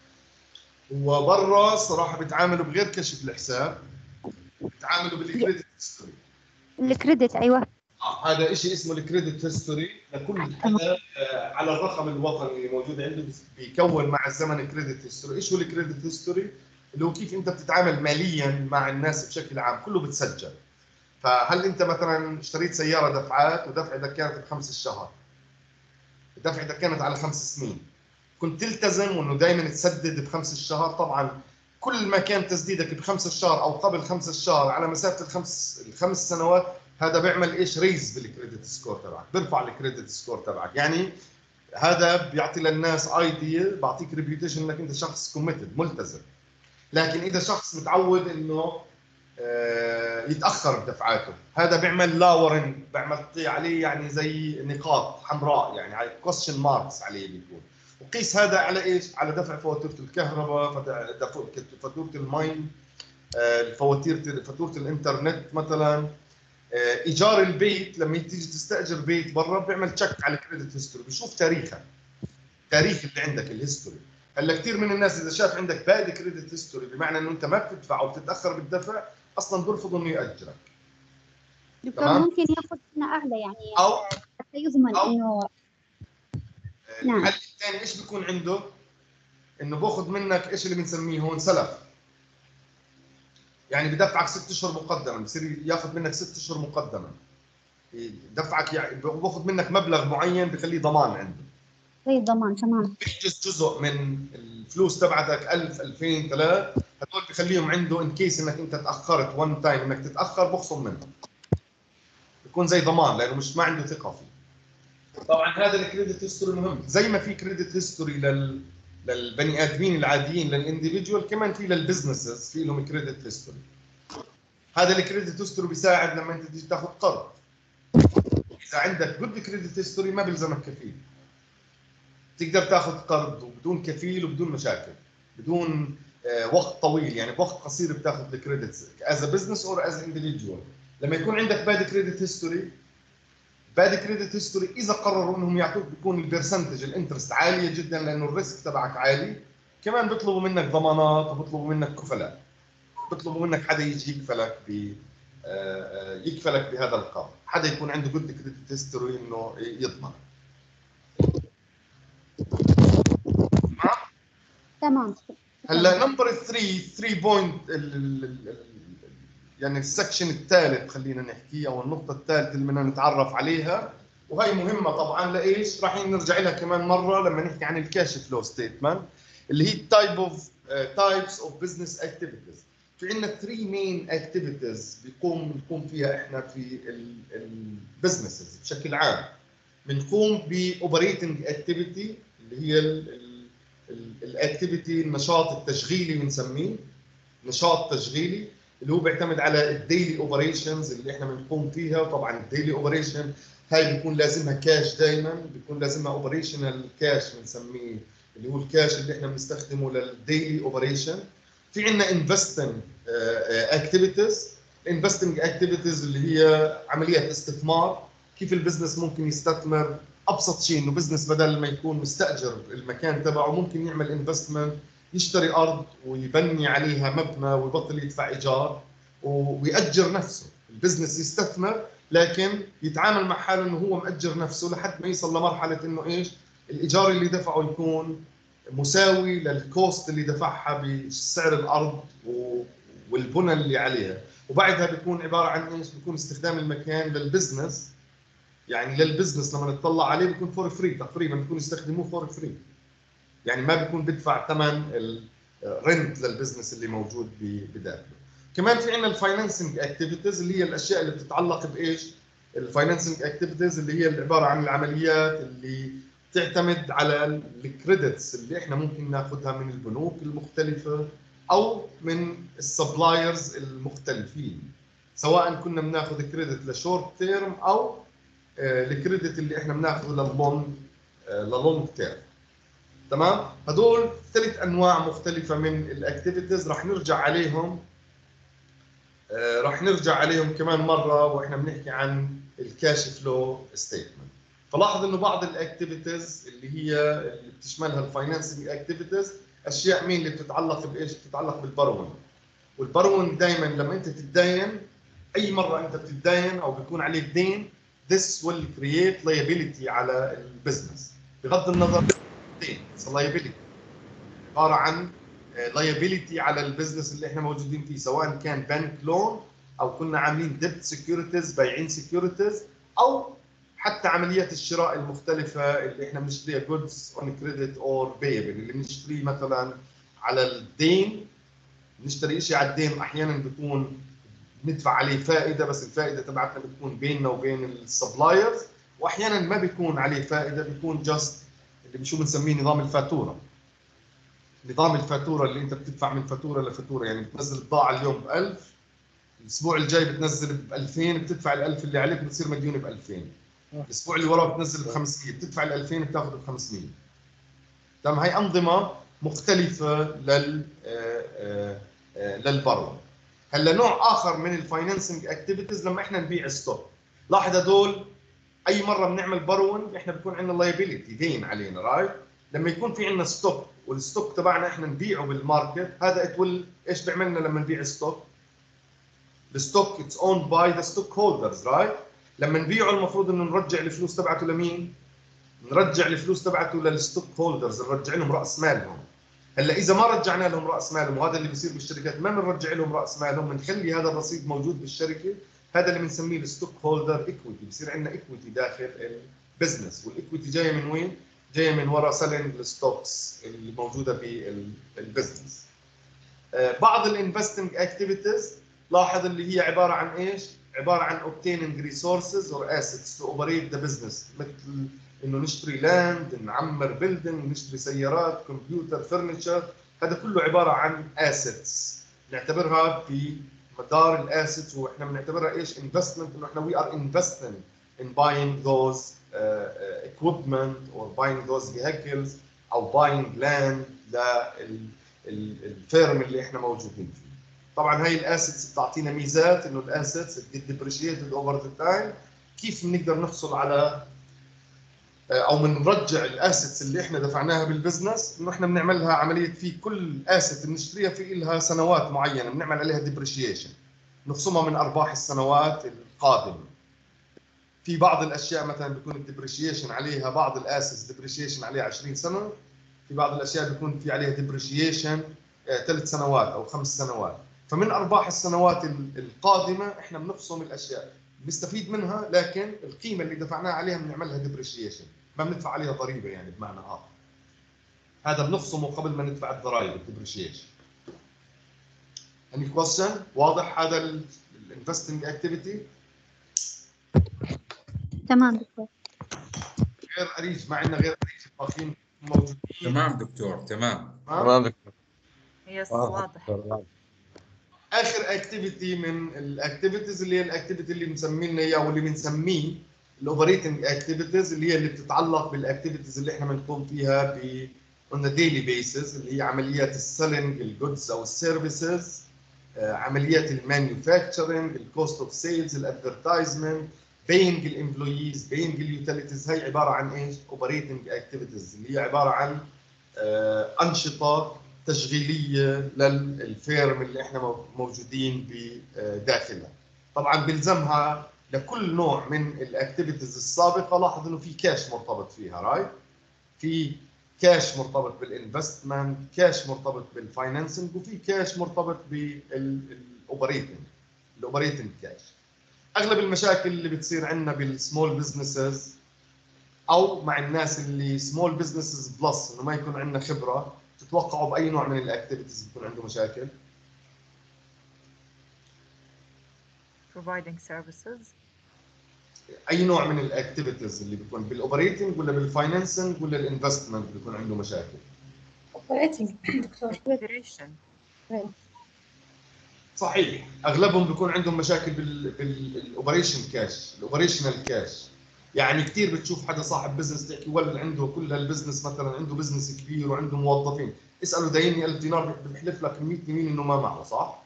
وبرا صراحه بيتعاملوا بغير كشف الحساب، بيتعاملوا بالكريدت هيستوري. الكريدت ايوه. آه هذا شيء اسمه الكريدت هيستوري، لكل حدا آه على الرقم الوطني اللي موجود عنده بيكون مع الزمن كريدت هيستوري. ايش هو الكريدت هيستوري؟ اللي هو كيف انت بتتعامل ماليا مع الناس بشكل عام، كله بتسجل. فهل انت مثلا اشتريت سياره دفعات ودفعتك كانت بخمس الشهر، دفعتك كانت على خمس سنين، كنت تلتزم انه دائما تسدد بخمس الشهر. طبعا كل ما كان تسديدك بخمس الشهر او قبل خمس الشهر على مسافه الخمس الخمس سنوات، هذا بيعمل ايش؟ ريز بالكريدت سكور تبعك، بيرفع الكريدت سكور تبعك. يعني هذا بيعطي للناس ايديا، بعطيك ريبيوتيشن انك انت شخص كوميتد ملتزم. لكن اذا شخص متعود انه يتاخر بدفعاته، هذا بيعمل لاورنج، بيعمل عليه يعني زي نقاط حمراء، يعني على كويستشن ماركس عليه بيكون. وقيس هذا على ايش؟ على دفع فواتير الكهرباء، فاتوره المي، الفواتير، فاتوره الانترنت مثلا، ايجار البيت. لما تيجي تستاجر بيت برا بيعمل تشيك على الكريدت هيستوري، بيشوف تاريخك. التاريخ اللي عندك، الهيستوري. هلا كثير من الناس اذا شاف عندك باد كريدت هيستوري بمعنى انه انت ما بتدفع او بتتاخر بالدفع، اصلا بيرفضوا انه ياجرك. دكتور ممكن ياخذ سنه اعلى يعني او حتى يضمن أو انه الحل نعم. الثاني ايش بيكون عنده؟ انه باخذ منك ايش اللي بنسميه هون سلف. يعني بدفعك ست اشهر مقدما، بصير ياخذ منك ست اشهر مقدما. دفعك يعني باخذ منك مبلغ معين بخليه ضمان عنده. زي الضمان تمام. بيحجز جزء من الفلوس تبعتك ألف ألفين ثلاثة، هدول بخليهم عنده ان كيس انك انت تاخرت وان تايم انك تتاخر بخصم منك. بيكون زي ضمان لانه مش ما عنده ثقه فيه. طبعا هذا الكريدت هيستوري مهم، زي ما في كريدت هيستوري لل للبني ادمين العاديين للانديفيدوال، كمان في للبزنسز في لهم كريدت هيستوري. هذا الكريدت هيستوري بيساعد لما انت تيجي تاخذ قرض. اذا عندك جود كريدت هيستوري ما بيلزمك كفيل. تقدر تاخذ قرض وبدون كفيل وبدون مشاكل، بدون آه وقت طويل، يعني بوقت قصير بتاخذ الكريدتس از ا بزنس اور از انديفيدوال. لما يكون عندك باد كريدت هيستوري، باد كريدت هيستوري اذا قرروا انهم يعطوك بيكون البرسنتج الانترست عاليه جدا لانه الريسك تبعك عالي. كمان بيطلبوا منك ضمانات وبيطلبوا منك كفلاء، بيطلبوا منك حدا يجي يكفلك ب يكفلك بهذا القرض، حدا يكون عنده جود كريدت هيستوري انه يضمن. تمام. هلا نمبر ثلاثة ثلاثة بوينت يعني السكشن الثالث خلينا نحكي، او النقطه الثالثه اللي بدنا نتعرف عليها، وهي مهمه طبعا لايش؟ راح نرجع لها كمان مره لما نحكي عن الكاش فلو ستيتمنت اللي هي تايب اوف تايبس اوف بزنس اكتيفيتيز. في عندنا ثلاث مين اكتيفيتيز بيقوم بنقوم فيها احنا في البزنسز بشكل عام. بنقوم باوبريتنج اكتيفيتي اللي هي الاكتيفيتي النشاط التشغيلي بنسميه، نشاط تشغيلي اللي هو بيعتمد على الديلي اوبريشنز اللي احنا بنقوم فيها. وطبعا الديلي اوبريشن هاي بيكون لازمها كاش، دائما بيكون لازمها اوبريشنال كاش بنسميه، اللي هو الكاش اللي احنا بنستخدمه للديلي اوبريشن. في عندنا انفستنج اكتيفيتيز. انفستنج اكتيفيتيز اللي هي عمليات استثمار، كيف البزنس ممكن يستثمر. ابسط شيء انه بزنس بدل ما يكون مستاجر المكان تبعه ممكن يعمل انفستمنت، يشتري ارض ويبني عليها مبنى ويبطل يدفع ايجار ويأجر نفسه. البزنس يستثمر لكن يتعامل مع حاله انه هو مأجر نفسه لحد ما يصل لمرحله انه ايش؟ الايجار اللي دفعه يكون مساوي للكوست اللي دفعها بسعر الارض والبنى اللي عليها. وبعدها بيكون عباره عن ايش؟ بيكون استخدام المكان للبزنس، يعني للبزنس لما نطلع عليه بيكون فور فري تقريبا، بيكون يستخدموه فور فري، يعني ما بيكون بدفع ثمن الرنت للبزنس اللي موجود بداخله. كمان في عندنا الفاينانسنج اكتيفيتيز اللي هي الاشياء اللي بتتعلق بايش؟ الفاينانسنج اكتيفيتيز اللي هي عباره عن العمليات اللي تعتمد على الكريدتس اللي احنا ممكن ناخذها من البنوك المختلفه او من السبلايرز المختلفين، سواء كنا بناخذ كريدت لشورت تيرم او الكريدت اللي احنا بناخذه لللونج للونج تيرم. تمام؟ هدول ثلاث انواع مختلفه من الاكتيفيتيز راح نرجع عليهم آه راح نرجع عليهم كمان مره واحنا بنحكي عن الكاش فلو ستيتمنت. فلاحظ انه بعض الاكتيفيتيز اللي هي اللي بتشملها الفاينانسنج اكتيفيتيز اشياء مين اللي بتتعلق بايش؟ بتتعلق بالبرون. والبرون دائما لما انت تتدين، اي مره انت بتتدين او بيكون عليك دين، this will create liability على البزنس. بغض النظر دين liability عباره عن liability على البزنس اللي احنا موجودين فيه، سواء كان بنك لون او كنا عاملين ديبت سكيورتيز بايعين سكيورتيز، او حتى عمليات الشراء المختلفه اللي احنا بنشتريها جودز اون كريدت اور بيبل، اللي بنشتريه مثلا على الدين. بنشتري شيء على الدين احيانا بيكون ندفع عليه فائده، بس الفائده تبعتنا بتكون بيننا وبين السبلايرز، واحيانا ما بيكون عليه فائده، بيكون جاست اللي شو بنسميه نظام الفاتوره. نظام الفاتوره اللي انت بتدفع من فاتوره لفاتوره، يعني بتنزل بضاعه اليوم ب ألف، الاسبوع الجاي بتنزل ب ألفين، بتدفع ال ألف اللي عليك بتصير مديون ب ألفين. الاسبوع اللي وراه بتنزل ب خمسمية، بتدفع ال ألفين بتاخذ ب خمسمية. تمام؟ هي انظمه مختلفه لل للبرو. هلا نوع اخر من الفاينانسنج اكتيفيتيز لما احنا نبيع ستوك. لاحظ هدول اي مره بنعمل برون احنا بيكون عندنا لايبيليتي دين علينا، رايت؟ لما يكون في عندنا ستوك والستوك تبعنا احنا نبيعه بالماركت، هذا اتول ايش بيعملنا لما نبيع ستوك؟ الستوك اتس اون باي ذا ستوك هولدرز، رايت؟ لما نبيعه المفروض انه نرجع الفلوس تبعته لمين؟ نرجع الفلوس تبعته للستوك هولدرز، نرجع لهم راس مالهم. هلا اذا ما رجعنا لهم راس مالهم، وهذا اللي بيصير بالشركات، ما بنرجع لهم راس مالهم، بنخلي هذا الرصيد موجود بالشركه، هذا اللي بنسميه الستوك هولدر ايكويتي، بصير عندنا ايكويتي داخل البزنس، والايكويتي جايه من وين؟ جايه من وراء سيلينج الستوكس اللي موجوده بالبزنس. بعض الانفستنج اكتيفيتيز لاحظ اللي هي عباره عن ايش؟ عباره عن obtaining resources or assets to operate the business، مثل انه نشتري لاند، نعمر بيلدينج، نشتري سيارات، كمبيوتر، فرنتشر، هذا كله عباره عن assets، نعتبرها في مدار الاسيتس، واحنا بنعتبرها ايش؟ investment، انه احنا we are investing in buying those uh, uh, equipment or buying those vehicles او buying land للفيرم اللي احنا موجودين فيه. طبعا هاي الاسيتس بتعطينا ميزات، انه الاسيتس بتجيت ديبريشيتد اوفر ذا تايم. كيف بنقدر نحصل على او بنرجع الاسيتس اللي احنا دفعناها بالبزنس؟ انه احنا بنعمل لها عمليه، في كل اسيت بنشتريها في لها سنوات معينه بنعمل عليها ديبريشيشن، نخصمها من ارباح السنوات القادمه. في بعض الاشياء مثلا بيكون الديبريشيشن عليها، بعض الاسيتس ديبريشيشن عليها عشرين سنه، في بعض الاشياء بيكون في عليها ديبريشيشن ثلاث سنوات او خمس سنوات. فمن ارباح السنوات القادمه احنا بنخصم الاشياء، بنستفيد منها، لكن القيمه اللي دفعناها عليها بنعمل لها ديبريشيشن، ما بندفع عليها ضريبه يعني بمعنى اخر. هذا بنخصمه قبل ما ندفع الضرائب الديبريشيشن. any question؟ واضح هذا الانفستنج اكتيفيتي؟ تمام دكتور. غير اريج، ما عندنا غير اريج باقيين موجودين. تمام دكتور، تمام تمام دكتور. يس واضح. واضح. اخر اكتيفيتي من الاكتيفيتيز اللي هي الاكتيفيتي اللي مسمينا اياه واللي بنسميه الاوبريتنج اكتيفيتيز، اللي هي اللي بتتعلق بالاكتيفيتيز اللي احنا بنقوم فيها ب on a daily basis، اللي هي عمليات السيلينج الجودز او السيرفيسز، عمليات المانيفاكتشرنج، الكوست اوف سيلز، الادفرتايزمنت، بينج الامبلويز، بينج اليوتيليتيز. هي عباره عن ايش؟ اوبريتنج اكتيفيتيز، اللي هي عباره عن انشطه تشغيليه للفيرم اللي احنا موجودين بداخلها. طبعا بيلزمها لكل نوع من الاكتيفيتيز السابقه، لاحظ انه في كاش مرتبط فيها، رايت؟ في كاش مرتبط بالانفستمنت، كاش مرتبط بالفاينانسنج، وفي كاش مرتبط بالاوبريتنج، الاوبريتنج كاش. اغلب المشاكل اللي بتصير عندنا بالسمول بزنسز او مع الناس اللي سمول بزنسز بلس، انه ما يكون عندنا خبره، تتوقعوا باي نوع من الاكتيفيتيز بيكون عنده مشاكل؟ providing services. اي نوع من الاكتيفيتيز اللي بيكون بالاوبريتنج ولا بالفاينانسنج ولا الانفستمنت بيكون عنده مشاكل؟ اوبريتنج دكتور. Operation. صحيح، اغلبهم بيكون عندهم مشاكل بالاوبريشن كاش، الاوبريشنال كاش. يعني كثير بتشوف حدا صاحب بزنس تحكي ولا عنده كل هالبزنس، مثلا عنده بزنس كبير وعنده موظفين، اساله دايني ألف دينار بيحلف لك مية يمين انه ما معه، صح؟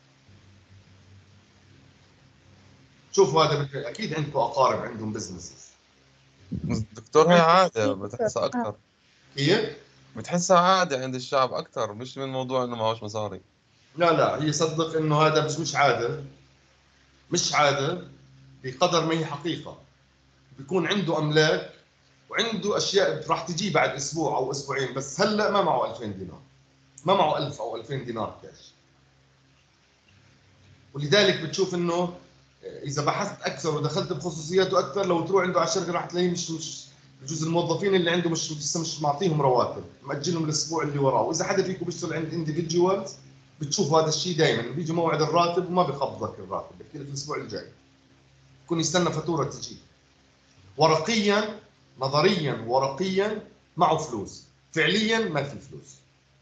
شوفوا هذا اكيد عندكم اقارب عندهم بزنسز. دكتور هي عادة بتحسها أكثر، كيف؟ بتحسها عادة عند الشعب أكثر، مش من موضوع إنه معهوش مصاري. لا لا، هي صدق انه هذا مش مش عاده، مش عاده بقدر ما هي حقيقه. بيكون عنده املاك وعنده اشياء راح تجي بعد اسبوع او اسبوعين، بس هلا ما معه ألفين دينار، ما معه ألف او ألفين دينار كاش. ولذلك بتشوف انه اذا بحثت اكثر ودخلت بخصوصياته اكثر، لو تروح عنده على الشركه راح تلاقيه مش مش بجوز الموظفين اللي عنده مش لسه مش معطيهم رواتب، مأجلهم الاسبوع اللي وراه. واذا حدا فيكم بيشتغل عند انديفيدجوالز بتشوف هذا الشيء دائما، بيجي موعد الراتب وما بيقبضك الراتب، بحكي لك الاسبوع الجاي، يكون يستنى فاتوره تجي. ورقيا نظريا ورقيا معه فلوس، فعليا ما في فلوس.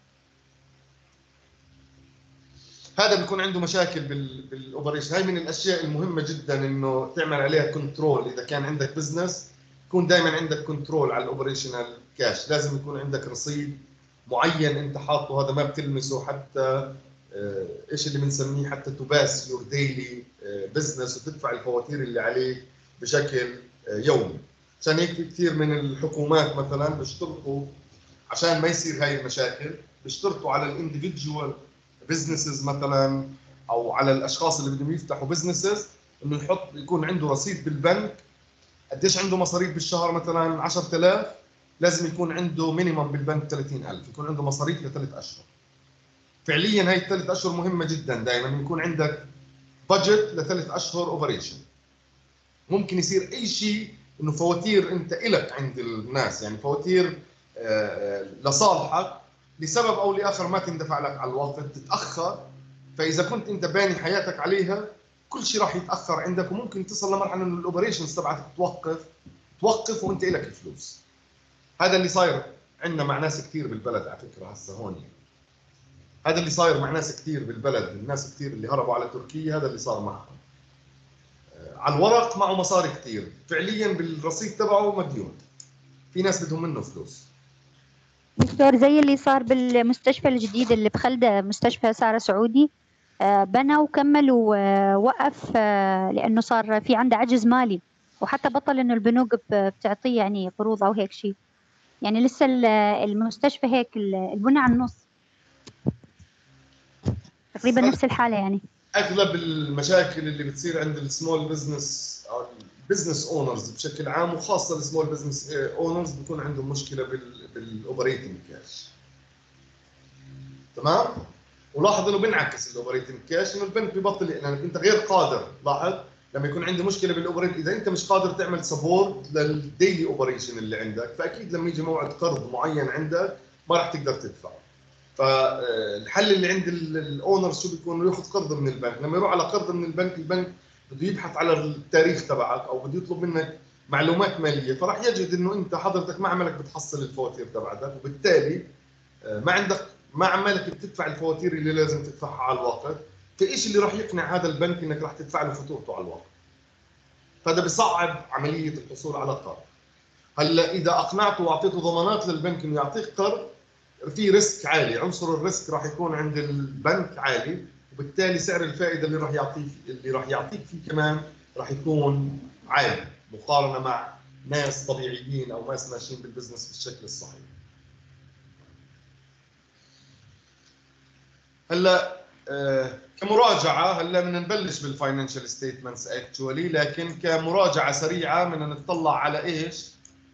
هذا بيكون عنده مشاكل بالاوبريشن. هاي من الاشياء المهمه جدا انه تعمل عليها كنترول. اذا كان عندك بزنس يكون دائما عندك كنترول على الاوبريشنال كاش، لازم يكون عندك رصيد معين انت حاطه، هذا ما بتلمسه حتى ايش اللي بنسميه، حتى تباس يور ديلي بزنس وتدفع الفواتير اللي عليك بشكل يومي. عشان هيك في كثير من الحكومات مثلا بيشترطوا عشان ما يصير هاي المشاكل بيشترطوا على الانديفيدجوال بزنسز مثلا او على الاشخاص اللي بدهم يفتحوا بزنسز انه يحط يكون عنده رصيد بالبنك. قديش عنده مصاريف بالشهر؟ مثلا عشرة آلاف، لازم يكون عنده مينيمم بالبنك ثلاثين ألف، يكون عنده مصاريف لثلاث اشهر. فعليا هاي الثلاث اشهر مهمه جدا، دائما يكون عندك بادجت لثلاث اشهر اوبريشن. ممكن يصير اي شيء انه فواتير انت الك عند الناس، يعني فواتير لصالحك لسبب او لاخر ما تندفع لك على الوقت، تتاخر. فاذا كنت انت باني حياتك عليها كل شيء راح يتاخر عندك، وممكن تصل لمرحله انه الاوبريشنز تبعك توقف توقف وانت الك الفلوس. هذا اللي صاير عندنا مع ناس كثير بالبلد على فكره هسه هون. يعني هذا اللي صاير مع ناس كثير بالبلد، الناس كثير اللي هربوا على تركيا هذا اللي صار معهم. على الورق معه مصاري كثير، فعليا بالرصيد تبعه مديون، في ناس بدهم منه فلوس. دكتور زي اللي صار بالمستشفى الجديد اللي بخلدة، مستشفى سارة سعودي، بنى وكمل ووقف لأنه صار في عنده عجز مالي، وحتى بطل إنه البنوك بتعطيه يعني قروض أو هيك شيء. يعني لسه المستشفى هيك البنى على النص تقريبا نفس الحالة. يعني اغلب المشاكل اللي بتصير عند السمول بزنس او البزنس اونرز بشكل عام، وخاصه السمول بزنس اونرز، بيكون عندهم مشكله بالاوبريتنج كاش. تمام؟ ولاحظ انه بينعكس الاوبريتنج كاش، انه البنك ببطل، لانك يعني انت غير قادر. لاحظ لما يكون عندي مشكله بالاوبريت، اذا انت مش قادر تعمل سبورت للديلي اوبريشن اللي عندك، فاكيد لما يجي موعد قرض معين عندك ما راح تقدر تدفعه. فالحل اللي عند الاونر شو بيكون؟ انه ياخذ قرض من البنك. لما يروح على قرض من البنك، البنك بده يبحث على التاريخ تبعك او بده يطلب منك معلومات ماليه، فراح يجد انه انت حضرتك ما عملك بتحصل الفواتير تبعتك، وبالتالي ما عندك ما عمالك بتدفع الفواتير اللي لازم تدفعها على الوقت. فايش اللي راح يقنع هذا البنك انك راح تدفع له فاتورته على الوقت؟ فهذا بيصعب عمليه الحصول على قرض. هلا اذا اقنعته واعطيته ضمانات للبنك انه يعطيك قرض، في ريسك عالي، عنصر الريسك راح يكون عند البنك عالي، وبالتالي سعر الفائده اللي راح يعطيك اللي راح يعطيك فيه كمان راح يكون عالي مقارنه مع ناس طبيعيين او ناس ماشيين بالبزنس بالشكل الصحيح. هلا آه كمراجعه، هلا بدنا نبلش بالفاينانشال ستيتمنتس اكشولي، لكن كمراجعه سريعه بدنا نطلع على ايش؟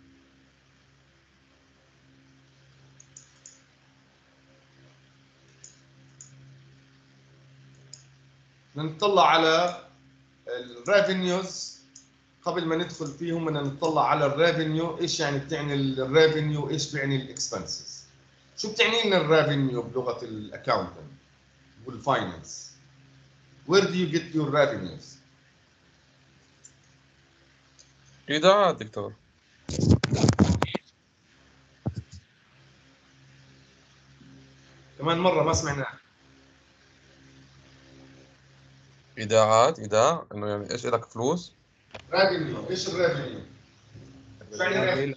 بدنا نطلع على الريفينيوز. قبل ما ندخل فيهم بدنا نطلع على الريفينيو. ايش يعني بتعني الريفينيو؟ ايش بيعني الاكسبنسز؟ شو بتعني لنا الريفينيو بلغه الاكاونتنت والفاينانس؟ Where do you get your revenues؟ إيداعات دكتور. كمان مرة ما سمعنا. إيداعات، إيداع إنه يعني إيش إلك فلوس؟ revenue. ايش الريفينيو؟ يعني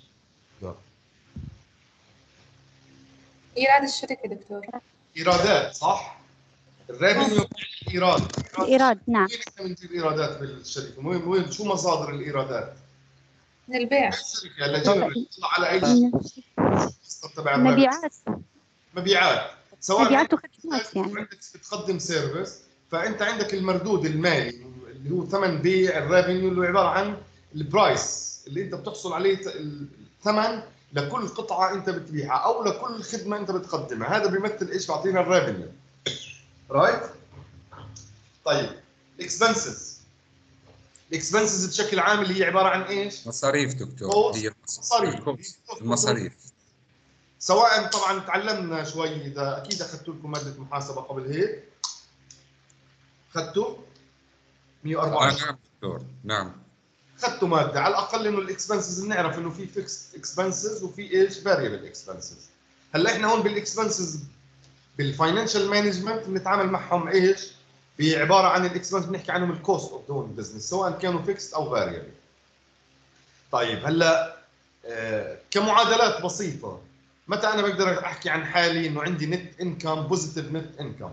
إيراد الشركة دكتور. ايرادات، صح؟ الريفينيو ايراد. الإيراد نعم. وين احنا بنجيب ايرادات بالشركة؟ وين وين شو مصادر الايرادات؟ من البيع. الشركة هلا جنرال تطلع على اي شيء تبع مبيعات. مبيعات سواء مبيعات وخدمات. يعني عندك بتقدم سيرفيس، فانت عندك المردود المالي اللي هو ثمن بيع. الريفينيو اللي هو عباره عن البرايس اللي انت بتحصل عليه، الثمن لكل قطعه انت بتبيعها او لكل خدمه انت بتقدمها. هذا بيمثل ايش؟ بعطينا الريفينيو. رايت؟ طيب الاكسبنسز. الاكسبنسز بشكل عام اللي هي عباره عن ايش؟ مصاريف دكتور. هي مصاريف. المصاريف سواء طبعا تعلمنا شوي، اذا اكيد اخذتوا لكم ماده محاسبه قبل هيك. اخذتوا مية وأربعة وعشرين. آه نعم دكتور، نعم اخذتوا ماده على الاقل انه الاكسبنسز بنعرف انه في فيكس اكسبنسز وفي ايش؟ فاريبل اكسبنسز. هلا احنا هون بالاكسبنسز بالفاينانشال مانجمنت بنتعامل معهم ايش؟ بعباره عن الاكسبنس بنحكي عنهم الكوست اوف دوينج بزنس، سواء كانوا فيكس او فاريبل. طيب هلا آه كمعادلات بسيطه، متى انا بقدر احكي عن حالي انه عندي نت انكم بوزيتيف نت انكم،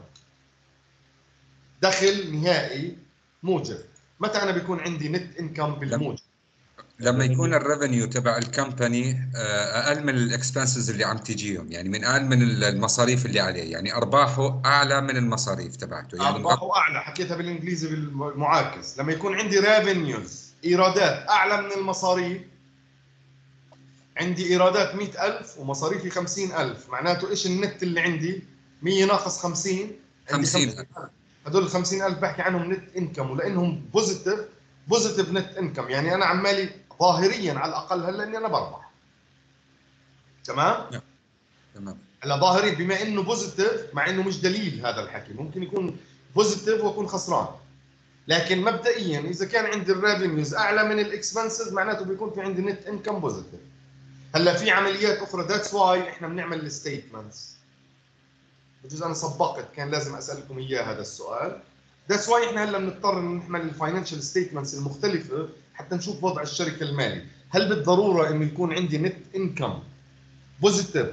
دخل نهائي موجب؟ متى انا بيكون عندي نت انكم بالموجب؟ لما يكون الريفنيو تبع الكمباني اقل من الاكسبنسز اللي عم تجيهم، يعني من اقل من المصاريف اللي عليه، يعني ارباحه اعلى من المصاريف تبعته، يعني ارباحه اعلى، حكيتها بالانجليزي بالمعاكس. لما يكون عندي ريفينيوز ايرادات اعلى من المصاريف، عندي ايرادات مئة ألف ومصاريفي خمسين ألف، معناته ايش النت اللي عندي؟ مية ناقص خمسين، عندي خمسين خمسين ألف. هدول ال خمسين ألف بحكي عنهم نت انكم، ولانهم بوزيتيف بوزيتيف نت انكم، يعني انا عمالي ظاهريا على الاقل هلا اني انا بربح. تمام؟ تمام. هلا ظاهريا بما انه بوزيتيف، مع انه مش دليل هذا الحكي، ممكن يكون بوزيتيف واكون خسران، لكن مبدئيا اذا كان عندي الريفينيوز اعلى من الاكسبنسز معناته بيكون في عندي نت انكم بوزيتيف. هلا في عمليات اخرى، ذاتس واي احنا بنعمل الستيتمنتس. بجوز انا سبقت كان لازم اسالكم اياه هذا السؤال. ذاتس واي احنا هلا بنضطر نعمل الفاينانشال ستيتمنتس المختلفه حتى نشوف وضع الشركه المالي. هل بالضروره انه يكون عندي نت انكم بوزيتيف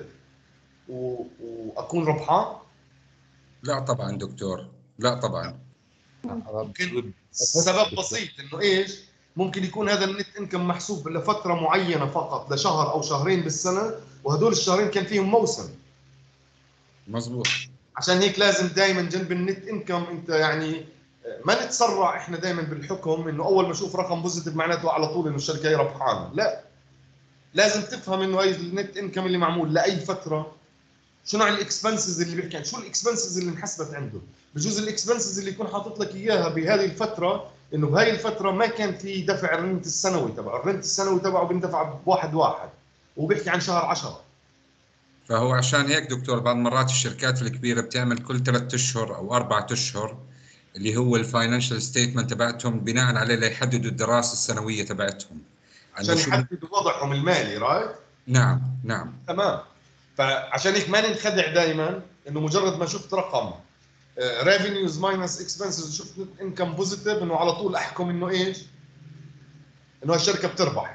واكون ربحان؟ لا طبعا دكتور، لا طبعا. ممكن السبب بسيط انه ايش؟ ممكن يكون هذا النت انكم محسوب لفتره معينه فقط، لشهر او شهرين بالسنه، وهدول الشهرين كان فيهم موسم. مزبوط. عشان هيك لازم دائما جنب النت انكم انت يعني ما نتسرع احنا دائما بالحكم انه اول ما اشوف رقم بوزيتيف معناته على طول انه الشركه هي ربحانه، لا. لازم تفهم انه هي النت انكم اللي معمول لاي فتره، شو نوع الاكسبنسز اللي بيحكي عن شو الاكسبنسز اللي انحسبت عنده. بجوز الاكسبنسز اللي يكون حاطط لك اياها بهذه الفتره انه بهاي الفتره ما كان في دفع الرنت السنوي تبعه، الرنت السنوي تبعه بيندفع بواحد واحد، وبيحكي عن شهر عشرة. فهو عشان هيك دكتور بعض مرات الشركات الكبيره بتعمل كل ثلاثة اشهر او اربعة اشهر اللي هو الفاينانشال ستيتمنت تبعتهم، بناء عليه ليحددوا الدراسه السنويه تبعتهم عشان يحددوا وضعهم المالي، رايت؟ نعم نعم. تمام. فعشان هيك ما ننخدع دائما انه مجرد ما شفت رقم ريفينيوز ماينس اكسبنسز وشفت انكم بوزيتيف انه على طول احكم انه ايش؟ انه الشركه بتربح.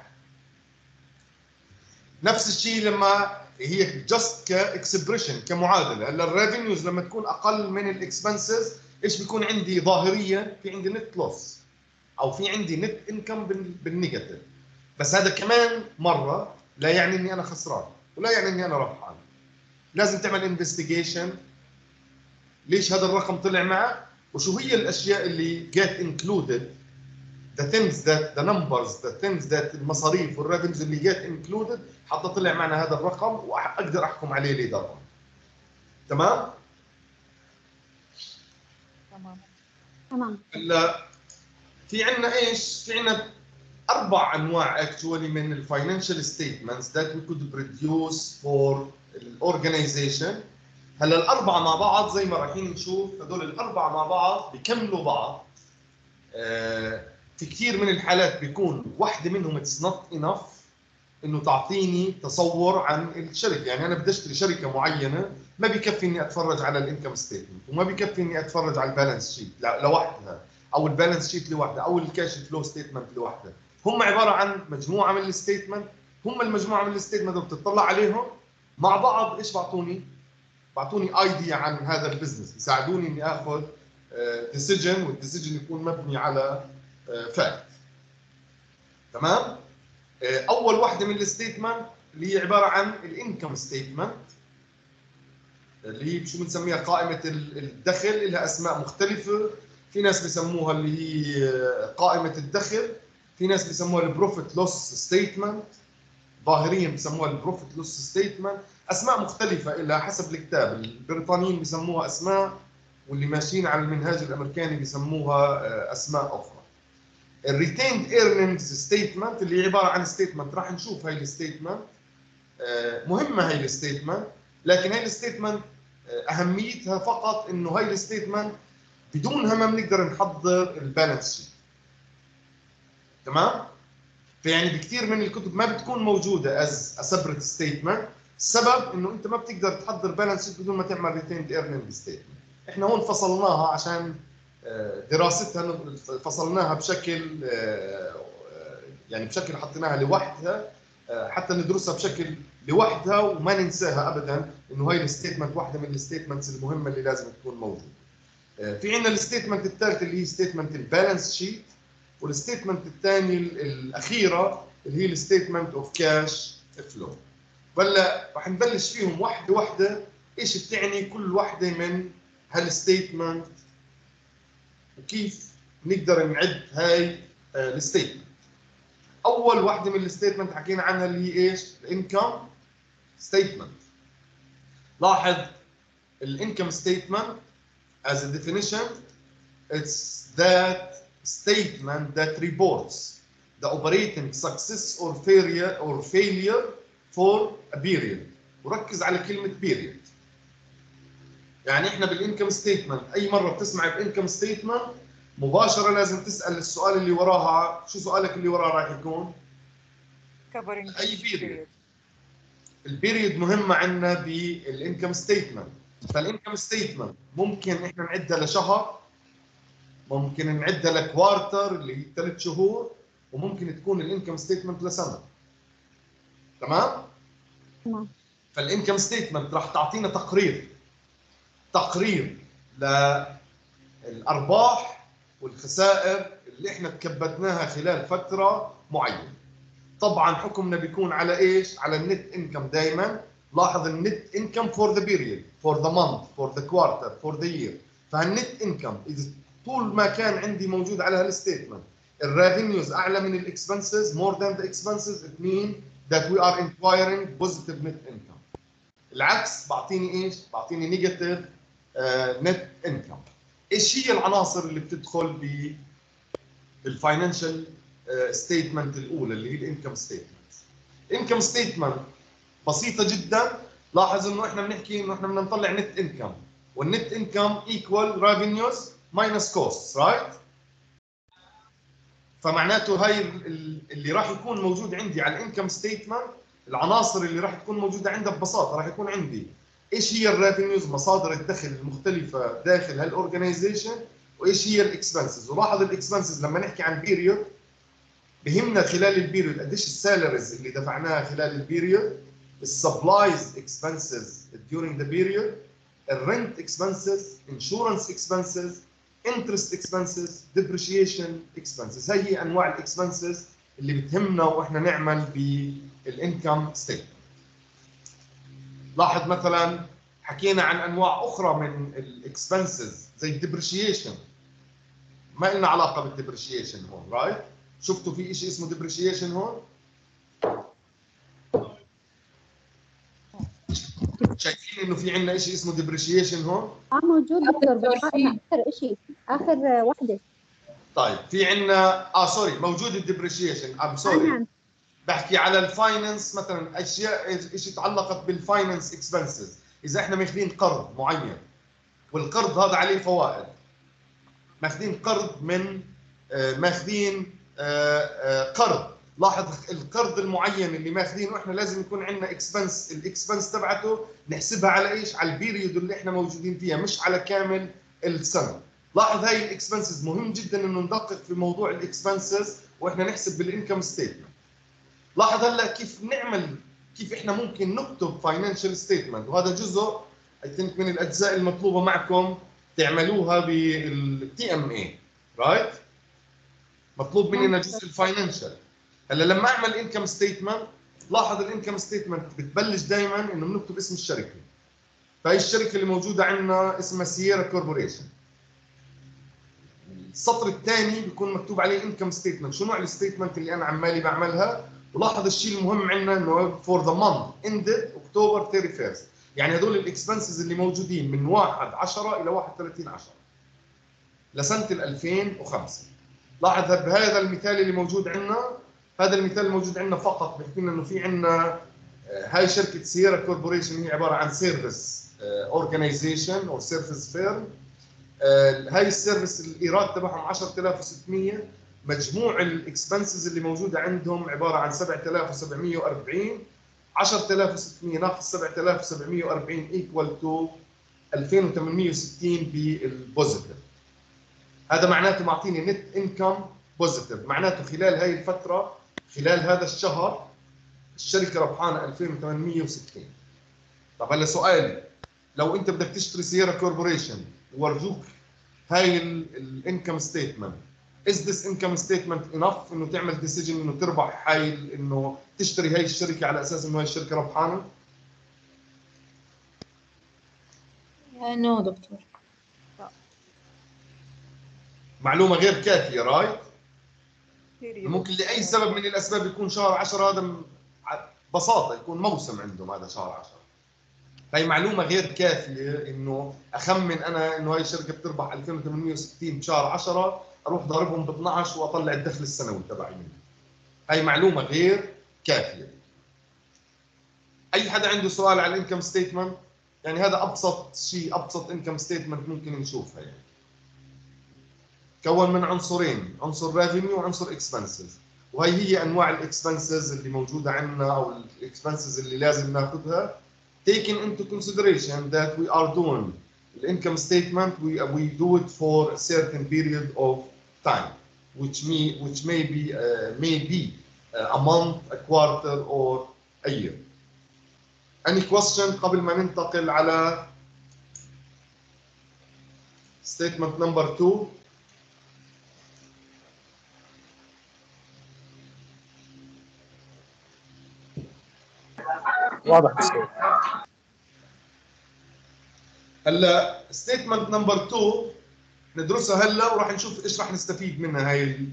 نفس الشيء لما هي جاست كاكسبريشن كمعادله. هلا الريفينيوز لما تكون اقل من الاكسبنسز ايش بيكون عندي ظاهريا؟ في عندي نت لوس او في عندي نت انكم بالنيجاتيف. بس هذا كمان مره لا يعني اني انا خسران ولا يعني اني انا ربحان. لازم تعمل انفستيجيشن ليش هذا الرقم طلع معك، وشو هي الاشياء اللي get included the things that the numbers the things that المصاريف والريفنز اللي get included حتى طلع معنا هذا الرقم واقدر احكم عليه ليه ده رقم. تمام؟ تمام. تمام. هلا في عندنا ايش؟ في عندنا اربع انواع اكشولي من الفاينانشال ستيتمنتس that we could produce for الاورجنايزيشن. هلا الاربعه مع بعض زي ما رايحين نشوف، هذول الاربعه مع بعض بيكملوا بعض. آه في كثير من الحالات بيكون واحده منهم اتس نوت انف انه تعطيني تصور عن الشركه. يعني انا بدي اشتري شركه معينه، ما بكفي اني اتفرج على الانكم ستيتمنت، وما بكفي اني اتفرج على البالانس شيت لوحدها، او البالانس شيت لوحدها، او الكاش فلو ستيتمنت لوحدها. هم عباره عن مجموعه من الستيتمنت. هم المجموعه من الستيتمنت بتطلع عليهم مع بعض ايش بعطوني؟ بعطوني ايديا عن هذا البزنس، بيساعدوني اني اخذ ديسيجن، والديسيجن يكون مبني على فاكت. تمام؟ اول واحده من الستيتمنت اللي هي عباره عن الانكم ستيتمنت، اللي هي شو بنسميها؟ قائمه الدخل. لها اسماء مختلفه، في ناس بيسموها اللي هي قائمه الدخل، في ناس بيسموها البروفيت لوس ستيتمنت، ظاهريا بيسموها البروفيت لوس ستيتمنت. اسماء مختلفه لها حسب الكتاب. البريطانيين بيسموها اسماء، واللي ماشيين على المنهاج الامريكاني بيسموها اسماء اخرى. الريتيند ايرنينجز ستيتمنت اللي عباره عن ستيتمنت، راح نشوف هاي الستيتمنت مهمه. هاي الستيتمنت، لكن هاي الستيتمنت اهميتها فقط انه هاي الستيتمنت بدونها ما بنقدر نحضر البالانس شيت. تمام؟ فيعني بكثير من الكتب ما بتكون موجوده از سيبريت ستيتمنت. السبب انه انت ما بتقدر تحضر بالانس شيت بدون ما تعمل ريتيند ايرنينج ستيتمنت. احنا هون فصلناها عشان دراستها، فصلناها بشكل يعني بشكل حطيناها لوحدها حتى ندرسها بشكل لوحدها وما ننساها ابدا انه هاي الستيتمنت واحده من الستيتمنتس المهمه اللي لازم تكون موجوده. في عندنا الستيتمنت الثالث اللي هي ستيتمنت البالانس شيت، والستيتمنت الثاني الاخيره اللي هي الستيتمنت اوف كاش فلو. ولا رح نبلش فيهم واحده واحده ايش بتعني كل واحده من هالستيتمنت وكيف نقدر نعد هاي الستيتمنت. اول واحده من الستيتمنت حكينا عنها اللي هي ايش؟ الانكم ستيتمنت. لاحظ الانكم ستيتمنت as a definition it's that statement that reports the operating success or failure or failure for a period. وركز على كلمه period. يعني احنا بالانكم ستيتمنت اي مره بتسمع بالانكم ستيتمنت مباشره لازم تسال السؤال اللي وراها. شو سؤالك اللي وراه راح يكون؟ covering اي period. بيريود. البيريود مهمه عندنا بالانكم ستيتمنت. فالانكم ستيتمنت ممكن احنا نعدها لشهر، ممكن نعدها لكوارتر اللي هي ثلاث شهور، وممكن تكون الانكم ستيتمنت لسنه. تمام؟ تمام. فالانكم ستيتمنت راح تعطينا تقرير تقرير للارباح والخسائر اللي احنا تكبدناها خلال فتره معينه. طبعا حكمنا بيكون على ايش؟ على النت انكم دائما. لاحظ النت انكم فور ذا بيريود، فور ذا مانث، فور ذا كوارتر، فور ذا يير. فالنت انكم اذا طول ما كان عندي موجود على هالستيتمنت الريفينيوز اعلى من الاكسبنسز more than the expenses it means that we are acquiring positive net income. العكس بعطيني ايش؟ بعطيني نيجاتيف نت انكم. ايش هي العناصر اللي بتدخل بالفاينانشال ستيتمنت الاولى اللي هي الانكم ستيتمنت؟ الانكم ستيتمنت بسيطه جدا. لاحظ انه احنا بنحكي انه احنا بدنا نطلع نت انكم، والنت انكم ايكوال ريفينيوز ماينس كوست، رايت؟ فمعناته هاي اللي راح يكون موجود عندي على الانكم ستيتمنت، العناصر اللي راح تكون موجوده عندها ببساطه راح يكون عندي ايش هي الريفينيوز، مصادر الدخل المختلفه داخل هالاورجنايزيشن، وايش هي الاكسبنسز. ولاحظ الاكسبنسز لما نحكي عن بيريود بهمنا خلال البيريود قديش السالاريز اللي دفعناها خلال البيريود، السبلايز اكسبنسز during the period، الرنت اكسبنسز، انشورنس اكسبنسز، انترست اكسبنسز، ديبريشيشن اكسبنسز. هي هي انواع الاكسبنسز اللي بتهمنا واحنا نعمل بالانكم ستيتمنت. لاحظ مثلا حكينا عن انواع اخرى من الاكسبنسز زي الديبريشيشن. ما لنا علاقه بالديبريشيشن هون، رايت؟ شفتوا في شيء اسمه ديبريشيشن هون؟ شايفين انه في عندنا شيء اسمه ديبريشيشن هون؟ اه موجود دكتور، بس احنا اخر شيء اخر وحده. طيب في عندنا اه سوري موجود الديبريشيشن. ام سوري بحكي على الفاينانس مثلا، اشياء شيء تعلقت بالفاينانس اكسبنسز. اذا احنا ماخذين قرض معين والقرض هذا عليه فوائد، ماخذين قرض من آه ماخذين آه آه قرض. لاحظ القرض المعين اللي ماخذينه احنا لازم يكون عندنا اكسبنس، الاكسبنس تبعته نحسبها على ايش؟ على البيريود اللي احنا موجودين فيها، مش على كامل السنه. لاحظ هاي الاكسبنسز مهم جدا انه ندقق في موضوع الاكسبنسز واحنا نحسب بالانكم ستيتمنت. لاحظ هلا كيف نعمل، كيف احنا ممكن نكتب فاينانشال ستيتمنت، وهذا جزء اي ثينك من الاجزاء المطلوبه معكم تعملوها بالتي ام اي، رايت؟ مطلوب مننا جزء الفاينانشال. هلا لما اعمل انكم ستيتمنت، لاحظ الانكم ستيتمنت بتبلش دائما انه بنكتب اسم الشركه. فهي الشركه اللي موجوده عندنا اسمها سييرا كوربوريشن. السطر الثاني بيكون مكتوب عليه انكم ستيتمنت، شو نوع الستيتمنت اللي انا عمالي بعملها. ولاحظ الشيء المهم عندنا انه فور ذا مانث اندد اكتوبر ثيرتي فيرست، يعني هذول الاكسبنسز اللي موجودين من واحد عشرة الى واحد وثلاثين عشرة لسنه ألفين وخمسة. لاحظ بهذا المثال اللي موجود عندنا، هذا المثال الموجود عندنا فقط بيحكي لنا انه في عندنا هاي شركه سييرا كوربوريشن، هي عباره عن سيرفيس اورجانيزيشن او سيرفيس فيرم. هاي السيرفيس الايراد تبعهم عشرة آلاف وستمية، مجموع الاكسبنسز اللي موجوده عندهم عباره عن سبعة آلاف وسبعمية وأربعين. عشرة آلاف وستمية ناقص سبعة آلاف وسبعمية وأربعين ايكوال تو ألفين وثمانمية وستين بالبوزيتيف. هذا معناته معطيني نت انكم بوزيتيف، معناته خلال هاي الفتره، خلال هذا الشهر الشركه ربحانه ألفين وثمانمية وستين. طب هلا سؤالي، لو انت بدك تشتري سيارة كوربوريشن وورجوك هاي الانكم ستيتمنت، is this income statement enough انه تعمل ديسيجن انه تربح هاي انه تشتري هاي الشركه على اساس انه هاي الشركه ربحانه؟ نو دكتور. معلومه غير كافيه رايت؟ period. ممكن لاي سبب من الاسباب يكون شهر عشرة هذا م- ع- ببساطه يكون موسم عندهم هذا شهر عشرة. هاي معلومه غير كافيه انه اخمن انا انه هاي الشركه بتربح ألفين وثمانمئة وستين بشهر عشرة اروح ضاربهم ب اثنعش واطلع الدخل السنوي تبعي منه. هاي معلومه غير كافيه. اي حدا عنده سؤال على الانكم ستيتمنت؟ يعني هذا ابسط شيء، ابسط انكم ستيتمنت ممكن نشوفها يعني. كون من عنصرين، عنصر ريفينيو وعنصر اكسبنسز، وهي هي انواع الاكسبنسز اللي موجوده عندنا او الاكسبنسز اللي لازم ناخذها. taking into consideration that we are doing the income statement, we we do it for a certain period of time, which may which may be uh, may be uh, a month, a quarter, or a year. Any question قبل ما ننتقل على statement number two؟ واضح الصوت. هلا ستيتمنت نمبر اثنين ندرسها هلا وراح نشوف ايش راح نستفيد منها هاي ال...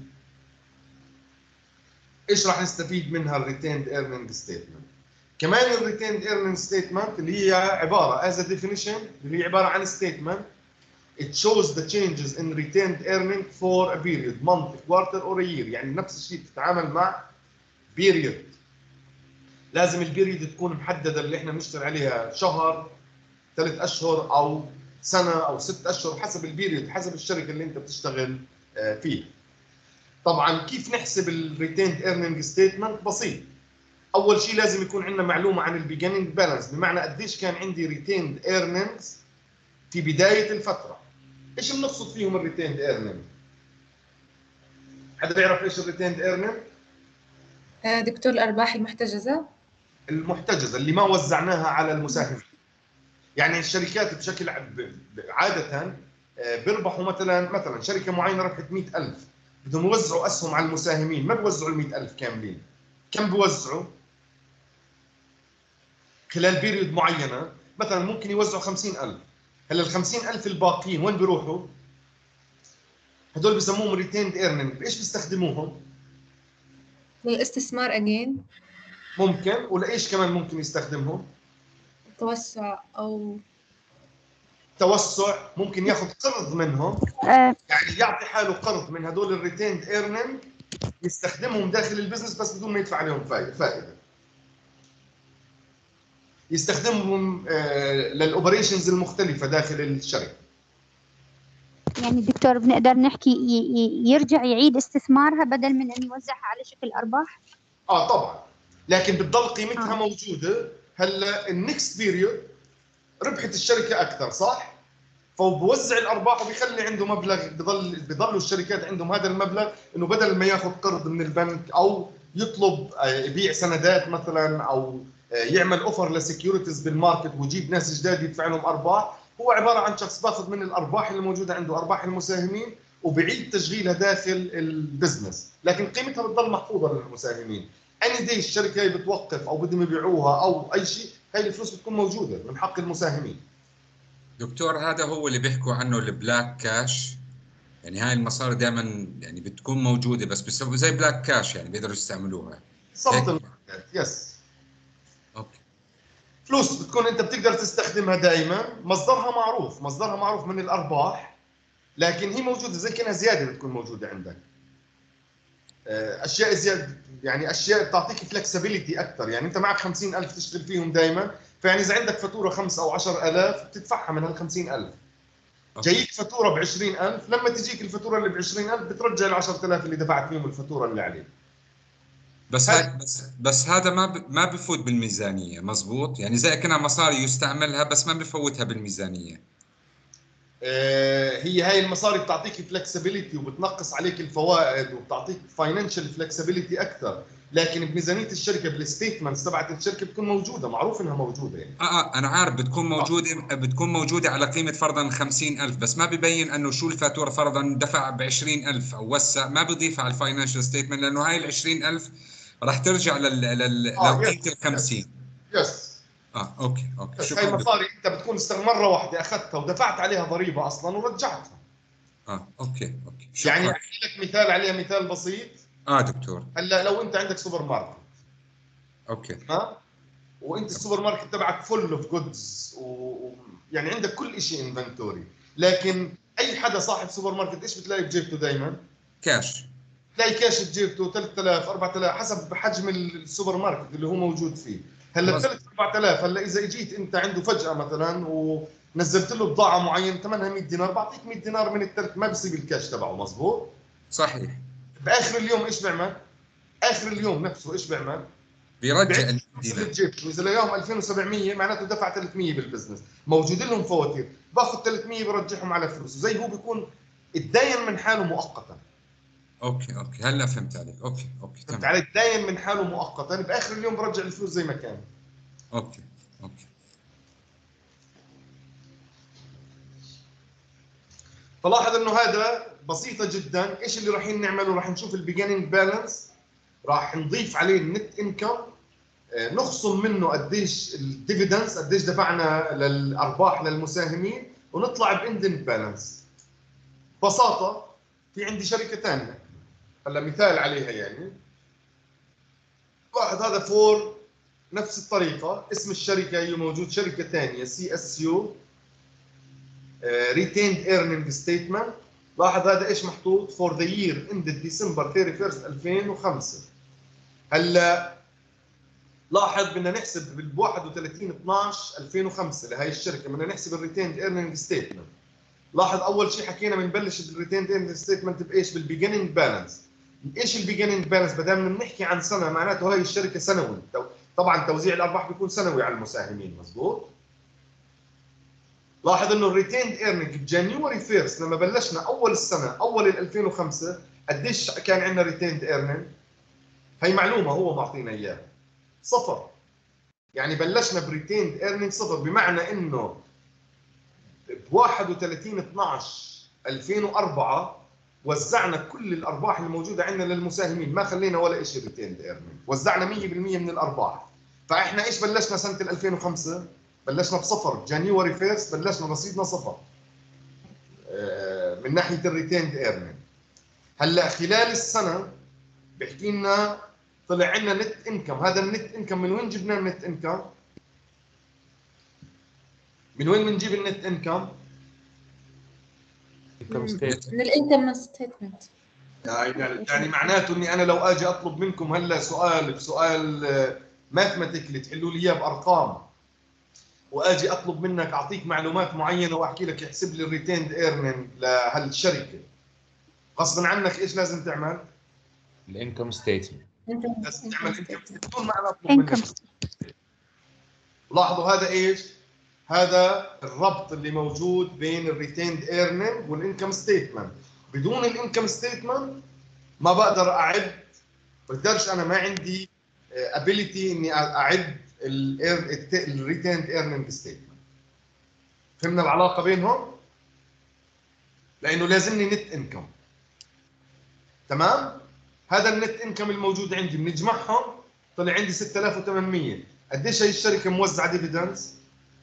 ايش راح نستفيد منها الريتيند ايرنينج ستيتمنت. كمان الريتيند ايرنينج ستيتمنت اللي هي عباره از ديفينيشن اللي هي عباره عن ستيتمنت it shows the changes in retained earning for a period month quarter or a year. يعني نفس الشيء بتتعامل مع period. لازم البيريد تكون محدده اللي احنا بنشتغل عليها شهر، ثلاث اشهر او سنه او ست اشهر حسب البيريد، حسب الشركه اللي انت بتشتغل فيها. طبعا كيف نحسب الريتيند ايرنينج ستيتمنت؟ بسيط. اول شيء لازم يكون عندنا معلومه عن البيجنينج بالانس، بمعنى قديش كان عندي ريتيند ايرنينجز في بدايه الفتره. ايش بنقصد فيهم الريتيند ايرنينج؟ حدا بيعرف ايش الريتيند ايرنينج؟ دكتور الأرباح المحتجزة. المحتجزه اللي ما وزعناها على المساهمين. يعني الشركات بشكل عاده بيربحوا مثلا مثلا شركه معينه ربحت مئة ألف، بدهم يوزعوا اسهم على المساهمين، ما بيوزعوا ال مئة ألف كاملين. كم بيوزعوا؟ خلال بيريود معينه مثلا ممكن يوزعوا خمسين ألف. هلا ال خمسين ألف الباقيين وين بيروحوا؟ هدول بسموهم ريتيند ايرنينج. بايش بيستخدموهم؟ للاستثمار أجين. ممكن. ولايش كمان ممكن يستخدمهم؟ توسع أو توسع. ممكن ياخذ قرض منهم، آه، يعني يعطي حاله قرض من هدول الريتيند ايرنينج يستخدمهم داخل البزنس بس بدون ما يدفع عليهم فائده. يستخدمهم للاوبريشنز المختلفه داخل الشركه. يعني دكتور بنقدر نحكي ي- ي- يرجع يعيد استثمارها بدل من أن يوزعها على شكل أرباح؟ اه طبعا، لكن بتضل قيمتها آه. موجوده. هلا النكست بيريود ربحت الشركه اكثر صح؟ فبوزع الارباح وبيخلي عنده مبلغ، بضل بضلوا الشركات عندهم هذا المبلغ انه بدل ما ياخذ قرض من البنك او يطلب يبيع سندات مثلا او يعمل اوفر لسكيورتيز بالماركت ويجيب ناس جداد يدفع لهم ارباح، هو عباره عن شخص باخذ من الارباح اللي موجوده عنده، ارباح المساهمين، وبعيد تشغيلها داخل البزنس، لكن قيمتها بتضل محفوظه للمساهمين. اني دي الشركه هي بتوقف او بدهم يبيعوها او اي شيء، هاي الفلوس بتكون موجوده من حق المساهمين. دكتور هذا هو اللي بيحكوا عنه البلاك كاش، يعني هاي المصاري دائما يعني بتكون موجوده بس بيسووا زي بلاك كاش، يعني بيقدروا يستعملوها. صمت يس. اوكي. فلوس بتكون انت بتقدر تستخدمها دائما، مصدرها معروف، مصدرها معروف من الارباح، لكن هي موجوده زي كانها زياده بتكون موجوده عندك. اشياء زياده، يعني اشياء بتعطيك فلكسبيليتي اكثر. يعني انت معك خمسين ألف تشتغل فيهم دائما، فيعني اذا عندك فاتوره خمسة او عشرة آلاف بتدفعها من هال خمسين ألف. جايك فاتوره ب عشرين ألف، لما تجيك الفاتوره اللي ب عشرين ألف بترجع ال عشرة آلاف اللي دفعت فيهم الفاتوره اللي عليك. بس هاي بس بس هذا ما ب... ما بفوت بالميزانيه، مزبوط؟ يعني زي كأنها مصاري يستعملها بس ما بفوتها بالميزانيه. هي هاي المصاري بتعطيك فلكسبيليتي وبتنقص عليك الفوائد وبتعطيك فاينانشال فلكسبيليتي اكثر، لكن بميزانيه الشركه بالستيتمنتس تبعت الشركه بتكون موجوده، معروف انها موجوده يعني. اه اه انا عارف بتكون موجوده بتكون موجوده على قيمه فرضا خمسين ألف، بس ما ببين انه شو الفاتوره فرضا دفع ب عشرين ألف او وسع، ما بضيفها على الفاينانشال ستيتمنت لانه هاي ال عشرين ألف راح ترجع لل لل آه لقيمه ال خمسين. يس اه اوكي اوكي بس شكرا هاي دكتور. مصاري انت بتكون استغ مره واحده اخذتها ودفعت عليها ضريبه اصلا ورجعتها. اه اوكي اوكي يعني شكرا. احكي لك مثال عليها، مثال بسيط. اه دكتور. هلا لو انت عندك سوبر ماركت، اوكي ها، وانت السوبر ماركت تبعك فل اوف جودز ويعني عندك كل شيء انفنتوري، لكن اي حدا صاحب سوبر ماركت ايش بتلاقي بجيبته دائما؟ كاش. تلاقي كاش بجيبته ثلاثة آلاف أربعة آلاف حسب حجم السوبر ماركت اللي هو موجود فيه. هلا ثلاثة أربعة آلاف، هلا اذا اجيت انت عنده فجاه مثلا ونزلت له بضاعه معينه ثمنها مية دينار، بعطيك مية دينار من الثلث، ما بصير الكاش تبعه، مزبوط؟ صحيح. باخر اليوم ايش بيعمل؟ اخر اليوم نفسه ايش بيعمل؟ بيرجع ال مية دينار. جيبته اذا لقاهم ألفين وسبعمية معناته دفع ثلاثمية بالبزنس، موجود لهم فواتير، باخذ ثلاثمية برجعهم على فلوسه، زي هو بيكون اتداين من حاله مؤقتا. اوكي اوكي هلا فهمت عليك. اوكي اوكي فهمت تمام. علي؟ اتداين من حاله مؤقتا، باخر اليوم برجع الفلوس زي ما كان. اوكي اوكي. فلاحظ انه هذا بسيطه جدا. ايش اللي رايحين نعمله؟ راح نشوف البيجيننج بالانس، راح نضيف عليه النت انكم، نخصم منه قديش الديفيدنس، قديش دفعنا للارباح للمساهمين، ونطلع باندنج بالانس. ببساطه في عندي شركه ثانيه، هلا مثال عليها يعني، واحد هذا فور نفس الطريقه، اسم الشركه هي موجود شركه ثانيه سي اس يو ريتيند ايرنينج ستيتمنت. لاحظ هذا ايش محطوط؟ فور ذا يير اندد ديسمبر ثيرتي فيرست ألفين وخمسة. هلا لاحظ بدنا نحسب بال واحد وثلاثين اثناشر ألفين وخمسة لهي الشركه، بدنا نحسب الريتيند ايرنينج ستيتمنت. لاحظ اول شيء حكينا بنبلش بالريتيند ايرنينج ستيتمنت بايش؟ بالبيجيننج بالانس. ايش البيجيننج بالانس؟ بدل ما بنحكي عن سنه معناته هاي الشركه سنوي، طبعا توزيع الارباح بيكون سنوي على المساهمين، مزبوط؟ لاحظ انه الريتيند ايرنينج بجانيوري فيرست لما بلشنا اول السنه اول ال ألفين وخمسة قديش كان عندنا ريتيند ايرنينج؟ هي معلومه هو معطينا اياها، صفر. يعني بلشنا بريتيند ايرنينج صفر، بمعنى انه ب واحد وثلاثين اثناشر ألفين وأربعة وزعنا كل الارباح الموجوده عندنا للمساهمين، ما خلينا ولا شيء ريتيند ايرنينج، وزعنا مية بالمية من الارباح. فاحنا ايش بلشنا سنه ال ألفين وخمسة؟ بلشنا بصفر، جانيوري فيرست بلشنا رصيدنا صفر من ناحيه الريتيند ايرنينج. هلا خلال السنه بحكي لنا طلع عندنا نت انكم. هذا النت انكم من وين جبنا النت انكم؟ من وين بنجيب النت انكم؟ من الانكم ستيتمنت. يعني يعني معناته اني انا لو اجي اطلب منكم هلا سؤال بسؤال ماثماتيكلي تحلوا لي اياه بارقام، واجي اطلب منك اعطيك معلومات معينه واحكي لك احسب لي الريتيند ايرنينج لهالشركه، غصبا عنك ايش لازم تعمل؟ الانكم ستيتمنت. لازم تعمل انكم بدون ما انا اطلب منك. لاحظوا هذا ايش؟ هذا الربط اللي موجود بين الريتيند ايرنينج والانكم ستيتمنت. بدون الانكم ستيتمنت ما بقدر اعد، بقدرش، انا ما عندي ابيليتي اني اعد الريتيند ايرنينج ستيتمنت. فهمنا العلاقه بينهم؟ لانه لازمني نت انكم. تمام؟ هذا النت انكم الموجود عندي بنجمعهم طلع عندي ستة آلاف وثمانمية. قديش هي الشركه موزعه ديفيدنس؟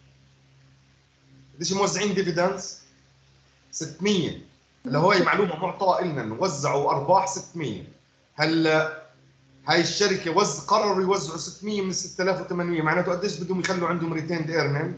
قديش موزعين ديفيدنس؟ ستمية. هلا هو هي معلومه معطاه لنا انه وزعوا ارباح ستمية. هلا هاي الشركه وز قرروا يوزعوا ستمية من ستة آلاف وثمانمية، معناته قديش بدهم يخلوا عندهم ريتيند ايرنينج؟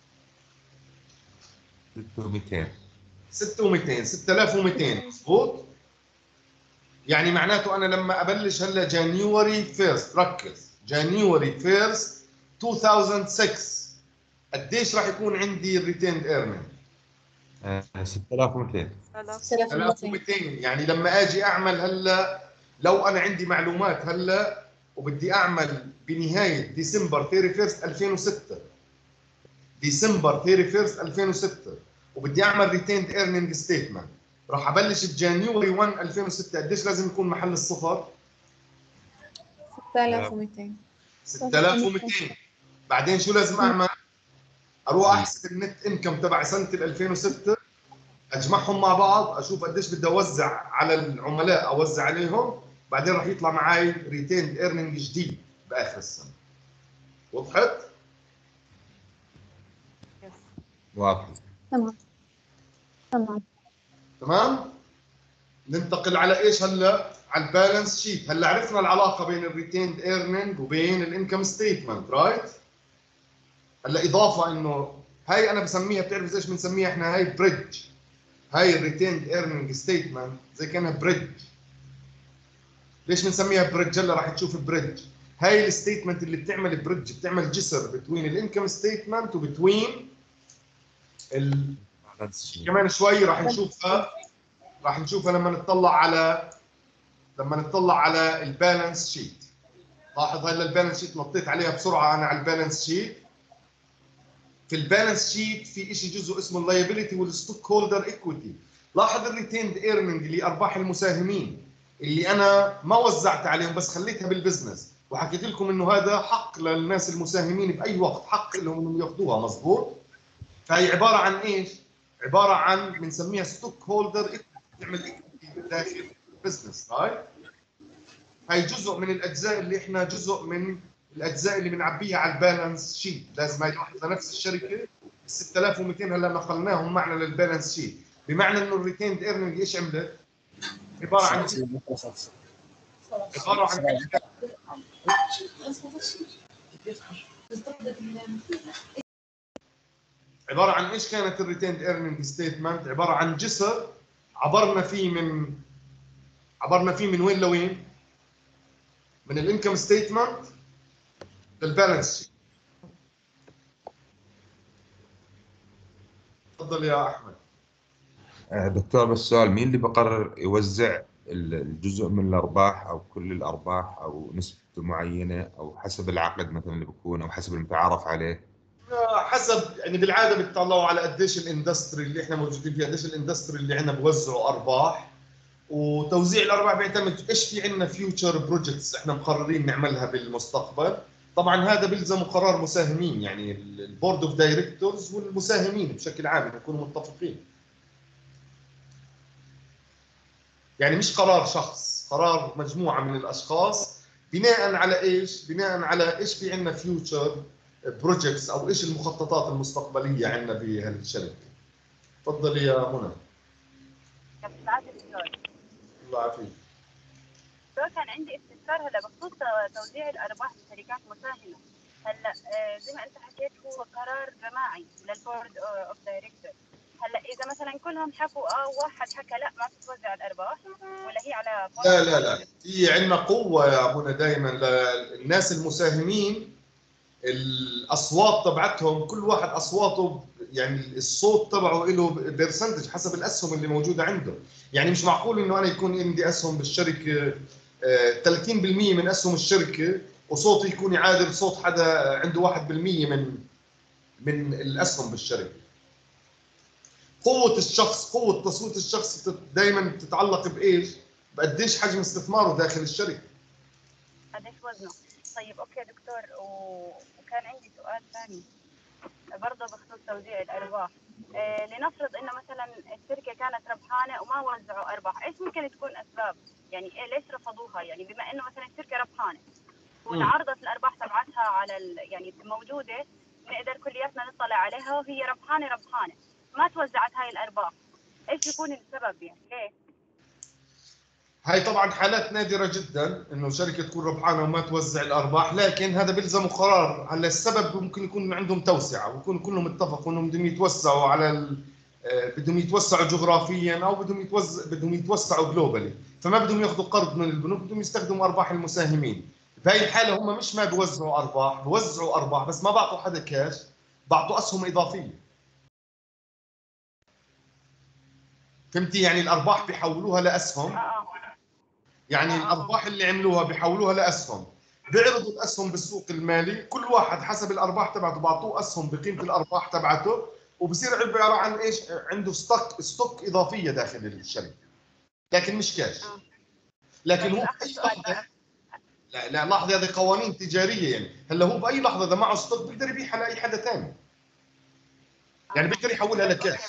ستة ومئتين. ستة ومئتين، ستة آلاف ومئتين، مضبوط؟ يعني معناته انا لما ابلش هلا جانيوري فيرست، ركز، جانيوري فيرست ألفين وستة قديش راح يكون عندي الريتيند ايرنينج؟ ستة آلاف ومئتين. ستة آلاف ومئتين. يعني لما اجي اعمل هلا، لو انا عندي معلومات هلا وبدي اعمل بنهايه ديسمبر ثيرتي فيرست ألفين وستة، ديسمبر ثيرتي فيرست ألفين وستة، وبدي اعمل ريتيند ايرنينج ستيتمنت، راح ابلش بجانيوري واحد ألفين وستة، قديش لازم يكون محل الصفر؟ ستة آلاف ومئتين. ستة آلاف ومئتين. بعدين شو لازم اعمل؟ اروح احسب النت انكم تبع سنه ألفين وستة، اجمعهم مع بعض، اشوف قديش بدي اوزع على العملاء اوزع عليهم، بعدين راح يطلع معي ريتيند ايرنينج جديد باخر السنه. وضحت؟ واضح. تمام تمام. تمام؟ ننتقل على ايش هلا؟ على البالانس شيت. هلا عرفنا العلاقه بين الريتيند ايرنينج وبين الانكم ستيتمنت، رايت؟ هلا اضافه انه هاي انا بسميها، بتعرف ايش بنسميها احنا؟ هاي بريدج. هاي الريتيند ايرنينج ستيتمنت زي كانها بريدج. ليش بنسميها بريدج؟ هلا راح تشوف بريدج. هاي الستيتمنت اللي بتعمل بريدج، بتعمل جسر بتوين الانكم ستيتمنت وبتوين ال... كمان شوي راح نشوفها، راح نشوفها لما نطلع على لما نطلع على البالانس شيت. لاحظ هلا البالانس شيت نطيت عليها بسرعه انا على البالانس شيت. في البالانس شيت في شيء جزء اسمه اللايبيليتي والستوك هولدر ايكويتي. لاحظ الريتيند ايرنينج اللي ارباح المساهمين اللي انا ما وزعت عليهم بس خليتها بالبزنس، وحكيت لكم انه هذا حق للناس المساهمين باي وقت، حق لهم انهم ياخذوها، مزبوط؟ فهي عباره عن ايش؟ عباره عن بنسميها ستوك هولدر ايكويتي، بتعمل ايكويتي داخل البزنس، رايت؟ هي جزء من الاجزاء اللي احنا جزء من الاجزاء اللي بنعبيها على البالانس شيت. لازم هي واحده نفس الشركه. ستة آلاف ومئتين هلا نقلناهم معنا للبالانس شيت، بمعنى انه الريتيند ايرنينج ايش عملت؟ عباره عن عباره عن عباره عن ايش كانت الريتيند ايرنينج ستيتمنت؟ عباره عن جسر عبرنا فيه من عبرنا فيه من وين لوين؟ من الانكم ستيتمنت للبالانس شيت. تفضل يا احمد. دكتور بس سؤال، مين اللي بقرر يوزع الجزء من الارباح او كل الارباح او نسبه معينه او حسب العقد مثلا اللي بيكون او حسب المتعارف عليه؟ حسب، يعني بالعاده بتطلعوا على قديش الاندستري اللي احنا موجودين فيها، قديش الاندستري اللي عندنا بوزعوا ارباح، وتوزيع الارباح بيعتمد ايش في عندنا فيوتشر بروجكتس احنا مقررين نعملها بالمستقبل. طبعا هذا بيلزم قرار مساهمين، يعني البورد اوف دايركتورز والمساهمين بشكل عام يكونوا متفقين. يعني مش قرار شخص، قرار مجموعه من الاشخاص بناء على ايش؟ بناء على ايش في عندنا فيوتشر بروجكتس او ايش المخططات المستقبليه عندنا بهالشركه. تفضلي يا منى. يعطيك العافيه دكتور. الله يعافيك. دكتور كان عندي استفسار هلا بخصوص توزيع الارباح بشركات مساهمه. هلا زي ما انت حكيت هو قرار جماعي للبورد اوف دايركتور. هلا اذا مثلا كلهم حكوا اه واحد حكى لا ما تتوزع الارباح، ولا هي على لا لا لا، في عندنا قوه يا منى دائما للناس المساهمين، الاصوات تبعتهم كل واحد اصواته، يعني الصوت تبعه له برسنتج حسب الاسهم اللي موجوده عنده. يعني مش معقول انه انا يكون عندي اسهم بالشركه ثلاثين بالمئة من اسهم الشركه وصوتي يكون يعادل صوت حدا عنده واحد بالمئة من من الاسهم بالشركه. قوه الشخص، قوه تصويت الشخص دائما تتعلق بايش؟ بقديش حجم استثماره داخل الشركه. قديش وزنه. طيب اوكي دكتور، وكان عندي سؤال ثاني برضه بخصوص توزيع الارباح. آه لنفرض انه مثلا الشركه كانت ربحانه وما وزعوا ارباح، ايش ممكن تكون اسباب؟ يعني إيه ليش رفضوها؟ يعني بما انه مثلا الشركه ربحانه وانعرضت الارباح تبعتها على ال... يعني موجوده نقدر كلياتنا نطلع عليها وهي ربحانه ربحانه ما توزعت هاي الارباح، ايش بيكون السبب؟ يعني ليه؟ هاي طبعا حالات نادره جدا انه شركه تكون ربحانه وما توزع الارباح، لكن هذا بيلزم قرار. هلا السبب ممكن يكون عندهم توسعه ويكون كلهم اتفقوا انهم بدهم يتوسعوا على ال... بدهم يتوسعوا جغرافيا او بدهم يتوزع بدهم يتوسعوا جلوبالي، فما بدهم ياخذوا قرض من البنوك، بدهم يستخدموا ارباح المساهمين. بهي الحاله هم مش ما بيوزعوا ارباح، بيوزعوا ارباح بس ما بعطوا حدا كاش، بعطوا اسهم اضافيه. فهمتي؟ يعني الارباح بيحولوها لاسهم، يعني الارباح اللي عملوها بيحولوها لاسهم، بيعرضوا الاسهم بالسوق المالي، كل واحد حسب الارباح تبعته بعطوه اسهم بقيمه الارباح تبعته، وبصير عباره عن ايش؟ عنده ستوك ستوك اضافيه داخل الشركه، لكن مش كاش. لكن هو باي لحظه، لا لا لحظه، هذه قوانين تجاريه يعني. هلا هو باي لحظه اذا معه ستوك بيقدر يبيعها لاي حدا ثاني، يعني بيقدر يحولها لكاش.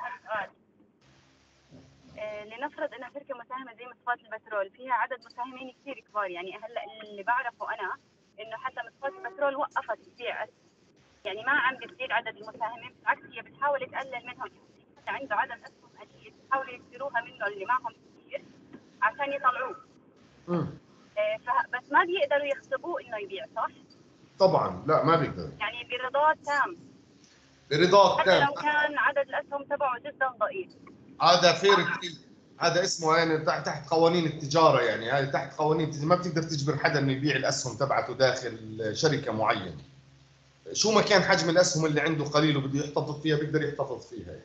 لنفرض انه شركه مساهمه زي مصفات البترول فيها عدد مساهمين كثير كبار، يعني هلا اللي بعرفه انا انه حتى مصفات البترول وقفت تبيع، يعني ما عم بتزيد عدد المساهمين، بالعكس هي بتحاول تقلل منهم، حتى عنده عدد اسهم قليل بتحاولوا يشتروها منه اللي معهم كثير عشان يطلعوه. امم بس ما بيقدروا يخطبوه انه يبيع، صح؟ طبعا لا ما بيقدر، يعني برضا تام، برضا تام، حتى لو كان عدد الاسهم تبعه جدا ضئيل. هذا فير، هذا اسمه يعني تحت قوانين التجاره، يعني هذه تحت قوانين، ما بتقدر تجبر حدا انه يبيع الاسهم تبعته داخل شركه معينه. شو ما كان حجم الاسهم اللي عنده قليل وبده يحتفظ فيها بيقدر يحتفظ فيها يعني.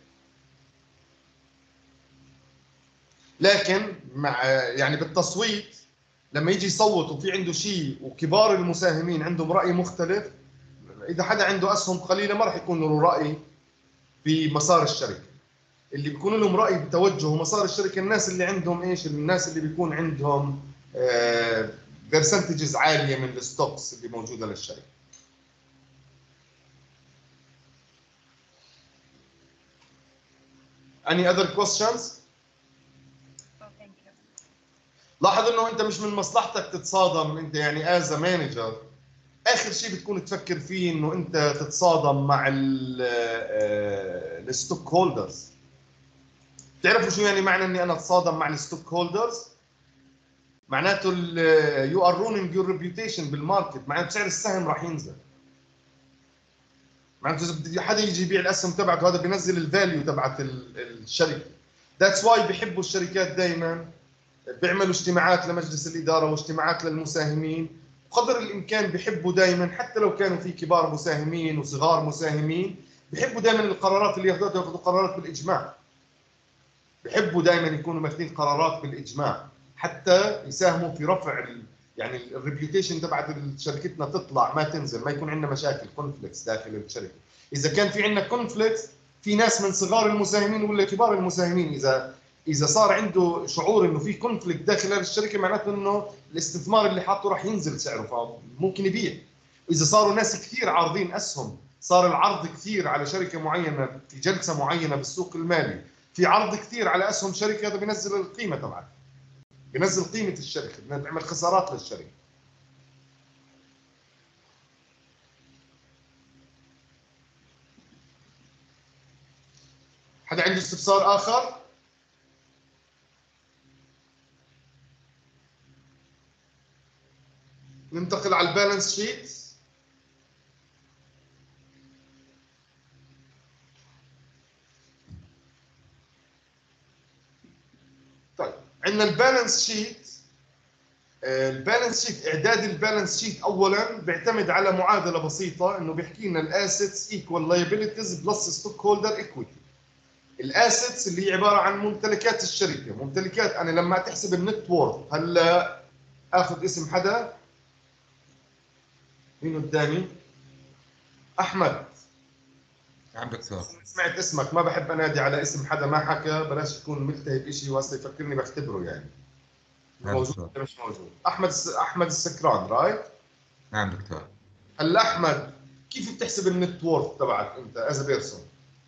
لكن مع يعني بالتصويت لما يجي يصوت وفي عنده شيء وكبار المساهمين عندهم راي مختلف، اذا حدا عنده اسهم قليله ما راح يكون له راي بمسار الشركه. اللي بيكون لهم راي بتوجه ومسار الشركه الناس اللي عندهم ايش؟ الناس اللي بيكون عندهم برسنتجز عاليه من الستوكس اللي موجوده للشركه. Any other questions؟ لاحظ انه انت مش من مصلحتك تتصادم، انت يعني از مانجر اخر شيء بتكون تفكر فيه انه انت تتصادم مع الستوك هولدرز. بتعرفوا شو يعني معنى اني انا اتصادم مع الستوك هولدرز؟ معناته يو ار رونينج يور ريبيوتيشن بالماركت، معناته سعر السهم راح ينزل. معناته اذا بده حدا يجي يبيع الاسهم تبعته هذا بينزل الفاليو تبعت الشركه. ذاتس واي بيحبوا الشركات دائما بيعملوا اجتماعات لمجلس الاداره واجتماعات للمساهمين، قدر الامكان بيحبوا دائما حتى لو كانوا في كبار مساهمين وصغار مساهمين، بيحبوا دائما القرارات اللي ياخذوها ياخذوا قرارات بالاجماع. بيحبوا دائما يكونوا ماخذين قرارات بالاجماع حتى يساهموا في رفع يعني الريبيوتيشن تبعت شركتنا تطلع ما تنزل، ما يكون عندنا مشاكل كونفليكتس داخل الشركه. اذا كان في عندنا كونفليكتس في ناس من صغار المساهمين ولا كبار المساهمين، اذا اذا صار عنده شعور انه في كونفليكت داخل هذه الشركه معناته انه الاستثمار اللي حاطه راح ينزل سعره فممكن يبيع. اذا صاروا ناس كثير عارضين اسهم، صار العرض كثير على شركه معينه في جلسه معينه بالسوق المالي، في عرض كثير على اسهم شركه، هذا بينزل القيمه تبعها، بينزل قيمه الشركه، بنعمل خسارات للشركه. حدا عنده استفسار اخر؟ ننتقل على البالانس شيت. طيب عندنا البالانس شيت. البالانس شيت، اعداد البالانس شيت اولا بيعتمد على معادله بسيطه انه بيحكي لنا الاسيتس ايكوال لايبيليتيز بلس ستوك هولدر ايكويتي. الاسيتس اللي هي عباره عن ممتلكات الشركه، ممتلكات انا لما تحسب النت وورث. هلا اخذ اسم حدا، مين قدامي؟ احمد. نعم دكتور. سمعت اسمك، ما بحب انادي على اسم حدا ما حكى، بلاش يكون ملتهي بشيء وهسه يفكرني بختبره يعني. موجود ولا مش موجود؟ احمد احمد السكران، رايت؟ نعم دكتور. هلا احمد كيف بتحسب النت وورث تبعك انت از بيرسون؟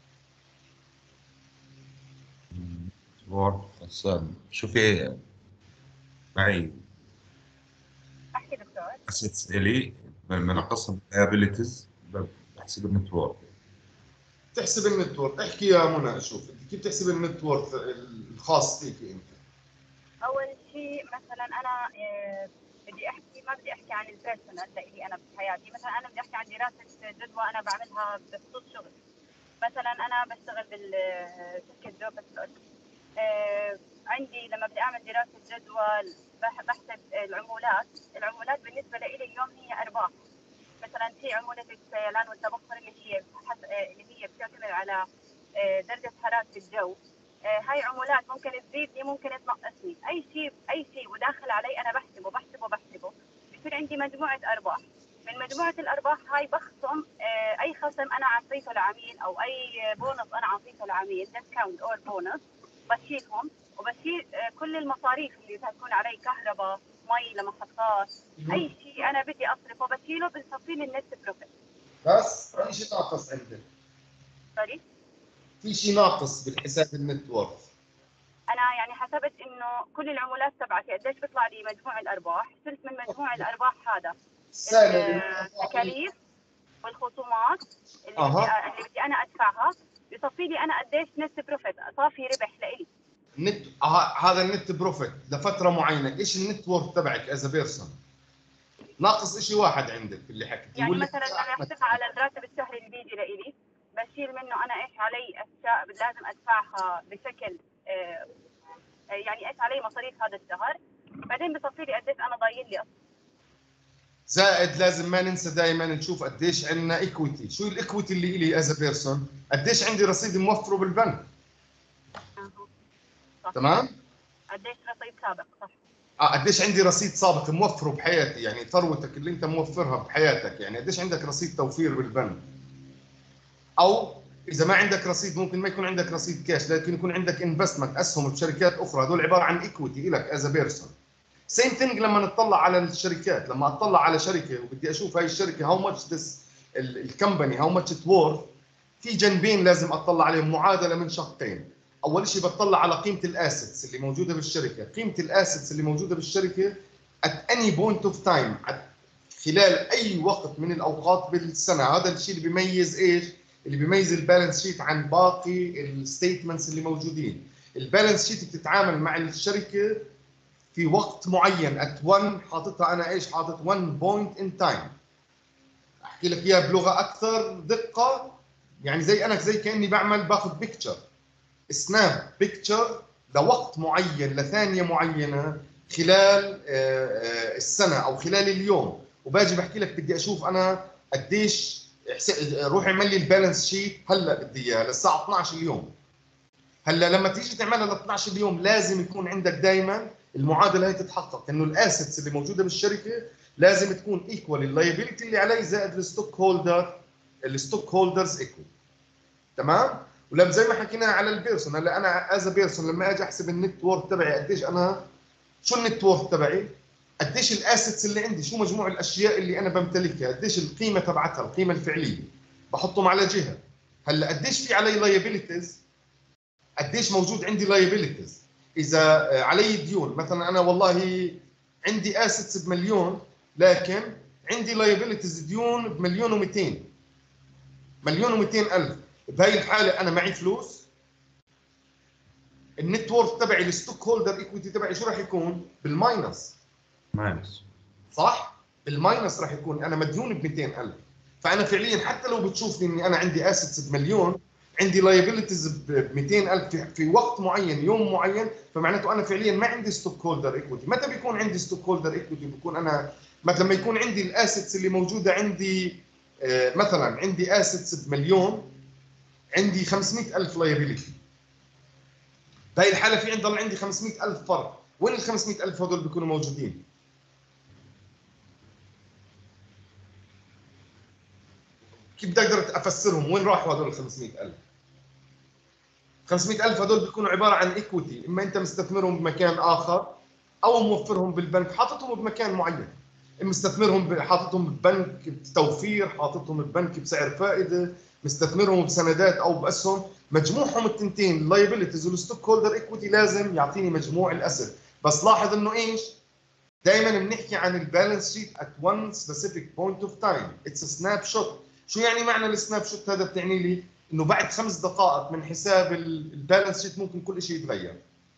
وورث شوفي معي احكي دكتور. اسيتس الي بنقسم liabilities بحسب النت وورث. تحسب النت وورث، احكي يا منى شوف كيف تحسب النت وورث الخاص فيك انت. اول شيء مثلا انا إيه بدي احكي، ما بدي احكي عن البيرسونال اللي انا بحياتي، مثلا انا بدي احكي عن دراسه جدوى انا بعملها بخصوص شغل. مثلا انا بشتغل بالشركه جوب بترول، إيه عندي لما بدي اعمل دراسه جدوى بحسب العمولات. العمولات بالنسبه لي اليوم هي ارباح. مثلا في عموله السيلان والتبخر اللي هي اللي هي بتعتمد على درجه حراره الجو. هاي عمولات ممكن تزيدني ممكن تنقصني، اي شيء اي شيء وداخل علي انا بحسبه بحسبه بحسبه بصير عندي مجموعه ارباح. من مجموعه الارباح هاي بخصم آه، اي خصم انا اعطيته العميل او اي بونص انا اعطيته العميل ديسكاونت اور بونص بشيلهم، وبشيل آه، كل المصاريف اللي بتكون علي كهرباء مي لمحطات اي شيء انا بدي اصرفه بشيله بصفي لي النت بروفيت. بس في شيء ناقص عندك، سوري في شيء ناقص بالحساب النت وورث. انا يعني حسبت انه كل العمولات تبعتي قديش بيطلع لي مجموع الارباح، شلت من مجموع الارباح هذا السنه التكاليف والخصومات اللي بدي اها اللي بدي انا ادفعها، بصفي لي انا قديش نت بروفيت صافي ربح لإلي. النت آه، هذا النت بروفيت لفتره معينه. ايش النت وورث تبعك از بيرسون؟ ناقص شيء واحد عندك اللي حكيتيه يعني ولا مثلا انا بحسبها على الراتب الشهري اللي بيجي لإلي، بشيل منه انا ايش علي اشياء لازم ادفعها بشكل آه، يعني ايش علي مصاريف هذا الشهر، بعدين بصفي لي قديش انا ضايل لي اصلا. زائد لازم ما ننسى دائما نشوف قديش عندنا ايكويتي. شو الايكويتي اللي الي از بيرسون؟ قديش عندي رصيد موفره بالبنك. صح. تمام؟ قديش رصيد سابق. صح. اه قديش عندي رصيد سابق موفره بحياتي، يعني ثروتك اللي انت موفرها بحياتك، يعني قديش عندك رصيد توفير بالبنك. او اذا ما عندك رصيد ممكن ما يكون عندك رصيد كاش، لكن يكون عندك انفستمنت اسهم بشركات اخرى، هذول عباره عن ايكويتي لك از بيرسون. سيم ثينج لما نطلع على الشركات، لما اطلع على شركه وبدي اشوف هاي الشركه هاو ماتش ذس الكمباني هاو ماتش ات وورث، في جنبين لازم اطلع عليهم، معادله من شقين. اول شيء بطلع على قيمه الاسيتس اللي موجوده بالشركه، قيمه الاسيتس اللي موجوده بالشركه at any point of time، خلال اي وقت من الاوقات بالسنه. هذا الشيء اللي بيميز ايش؟ اللي بيميز البالانس شيت عن باقي الستيتمنتس اللي موجودين. البالانس شيت بتتعامل مع الشركه في وقت معين at one، حاططها انا ايش؟ حاطط one point in time. احكي لك اياها بلغه اكثر دقه، يعني زي انا زي كاني بعمل باخذ بيكتشر، سناب بيكتشر لوقت معين لثانيه معينه خلال السنه او خلال اليوم، وباجي بحكي لك بدي اشوف انا قديش. روح اعمل لي البالانس شيت هلا بدي اياها للساعه اثنعش اليوم. هلا لما تيجي تعملها ل اثنعش اليوم لازم يكون عندك دائما المعادله هي تتحقق، انه الاسيتس اللي موجوده بالشركه لازم تكون ايكوال اللايبيلتي اللي علي زائد الستوك هولدر الستوك هولدرز ايكوال. تمام؟ ولما زي ما حكينا على البيرسون، هلا انا از بيرسون لما اجي احسب النت وورث تبعي قديش انا، شو النت وورث تبعي؟ قديش الاسيتس اللي عندي، شو مجموع الاشياء اللي انا بمتلكها، قديش القيمه تبعتها، القيمه الفعليه، بحطهم على جهه. هلا قديش في علي لايبيلتيز، قديش موجود عندي لايبيلتيز. اذا علي ديون، مثلا انا والله عندي اسيتس بمليون لكن عندي لايبيلتيز ديون بمليون ومئتين، مليون ومئتين الف، بهي الحاله انا معي فلوس. النت وورث تبعي الستوك هولدر ايكويتي تبعي شو راح يكون؟ بالماينس. ماينس صح؟ بالماينس راح يكون، انا مديون ب مئتين الف. فانا فعليا حتى لو بتشوفني اني انا عندي اسيتس بمليون، عندي لايبيلتيز ب مئتين الف في, في وقت معين يوم معين، فمعناته انا فعليا ما عندي ستوك هولدر ايكويتي. متى بيكون عندي ستوك هولدر ايكويتي؟ بكون انا مثلا لما يكون عندي الاسيتس اللي موجوده عندي، آه مثلا عندي اسيتس بمليون، عندي خمسمئة الف لايبيلتي. بهي الحاله في عندي ضل عندي خمسمئة الف فرق. وين ال خمسمئة الف هذول بيكونوا موجودين؟ كيف بدي اقدر افسرهم؟ وين راحوا هذول ال خمسمئة الف؟ خمسمئة الف هذول بيكونوا عباره عن ايكويتي، اما انت مستثمرهم بمكان اخر او موفرهم بالبنك، حاططهم بمكان معين. مستثمرهم حاططهم ببنك بتوفير، حاططهم ببنك بسعر فائده، مستثمرهم بسندات او باسهم. مجموعهم التنتين اللايبيلتيز والستوك هولدر ايكويتي لازم يعطيني مجموع الاسد. بس لاحظ انه ايش؟ دائما بنحكي عن البالانس شيت at one specific point of time. It's a snapshot. شو يعني معنى السناب شوت هذا؟ بتعني لي انه بعد خمس دقائق من حساب البالانس شيت ممكن كل شيء يتغير.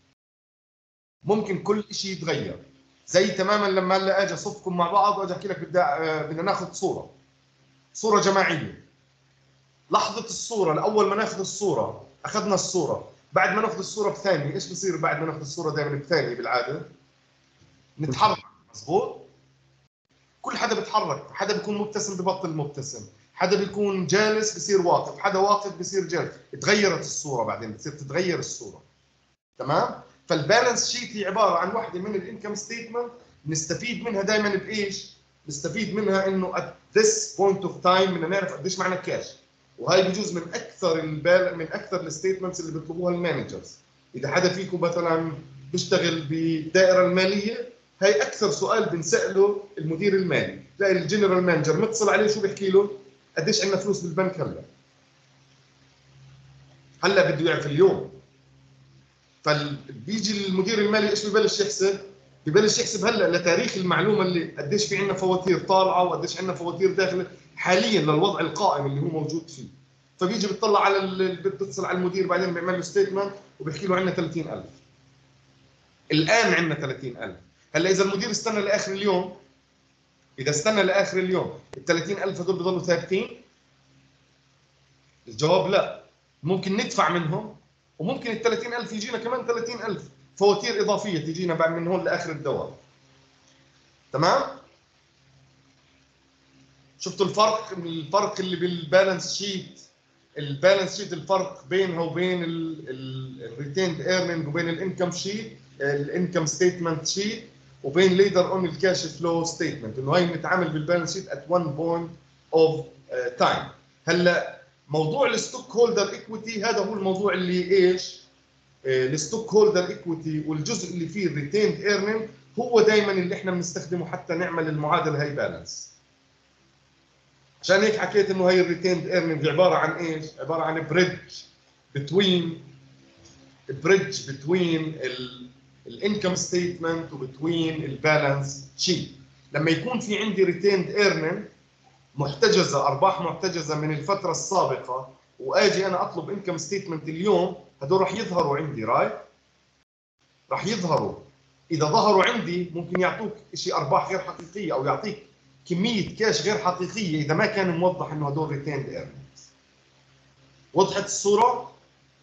ممكن كل شيء يتغير. زي تماما لما هلا اجي اصفكم مع بعض واجي احكي لك بدي بدنا ناخذ صوره صوره جماعيه. لحظه الصوره، الاول ما ناخذ الصوره، اخذنا الصوره، بعد ما ناخذ الصوره بثانيه، ايش بصير بعد ما ناخذ الصوره دائما بثانيه بالعاده؟ نتحرك. مضبوط؟ كل حدا بيتحرك، حدا بيكون مبتسم ببطل مبتسم، حدا بيكون جالس بصير واقف، حدا واقف بصير جالس. تغيرت الصوره، بعدين بتصير تتغير الصوره. تمام؟ فالبالانس شيت هي عباره عن وحده من الانكم ستيتمنت، بنستفيد منها دائما بايش؟ نستفيد منها انه at this point of time بدنا نعرف قديش معنا كاش. وهي بجوز من اكثر البال من اكثر الستيتمنتس اللي بيطلبوها المانجرز. اذا حدا فيكم مثلا بيشتغل بالدائره الماليه، هي اكثر سؤال بنساله المدير المالي، تلاقي الجنرال مانجر متصل عليه شو بيحكي له؟ قديش عندنا فلوس بالبنك هلا؟ هلا بده يعرف اليوم. فبيجي المدير المالي ايش ببلش يحسب؟ ببلش يحسب هلا لتاريخ المعلومه اللي قديش في عندنا فواتير طالعه وقديش عندنا فواتير داخله حاليا للوضع القائم اللي هو موجود فيه. فبيجي بيطلع على بيتصل على المدير بعدين بيعمل له ستيتمنت وبيحكي له عندنا ثلاثين ألف. الان عندنا ثلاثين ألف. هلا اذا المدير استنى لاخر اليوم، اذا استنى لاخر اليوم ال ثلاثين ألف هذول بضلوا ثابتين؟ الجواب لا. ممكن ندفع منهم وممكن ال ثلاثين ألف يجينا كمان ثلاثين ألف فواتير اضافيه تجينا بعد من هون لاخر الدوام. تمام؟ شفتوا الفرق؟ الفرق اللي بالبالانس شيت، البالانس شيت الفرق بينها وبين الريتيند ايرنينج وبين الانكم شيت، الانكم ستيتمنت شيت، وبين ليدر اون الكاش فلو ستيتمنت، انه هي بنتعامل بالبالانس شيت ات one point of تايم. هلا موضوع الستوك هولدر ايكويتي هذا هو الموضوع اللي ايش؟ الستوك هولدر ايكويتي والجزء اللي فيه الريتيند ايرنينج هو دائما اللي احنا بنستخدمه حتى نعمل المعادله هي بالانس. عشان هيك حكيت انه هي الريتيند ايرنينج عباره عن ايش؟ عباره عن بريدج بتوين بريدج بتوين الانكم ستيتمنت وبتوين البالانس شيت. لما يكون في عندي ريتيند ايرنينج محتجزه، ارباح محتجزه من الفتره السابقه، واجي انا اطلب انكم ستيتمنت اليوم، هدول راح يظهروا عندي رايت؟ راح يظهروا. اذا ظهروا عندي ممكن يعطوك شيء ارباح غير حقيقيه او يعطيك كميه كاش غير حقيقيه اذا ما كان موضح انه هدول ريتيند ايرنينجز. وضحت الصوره؟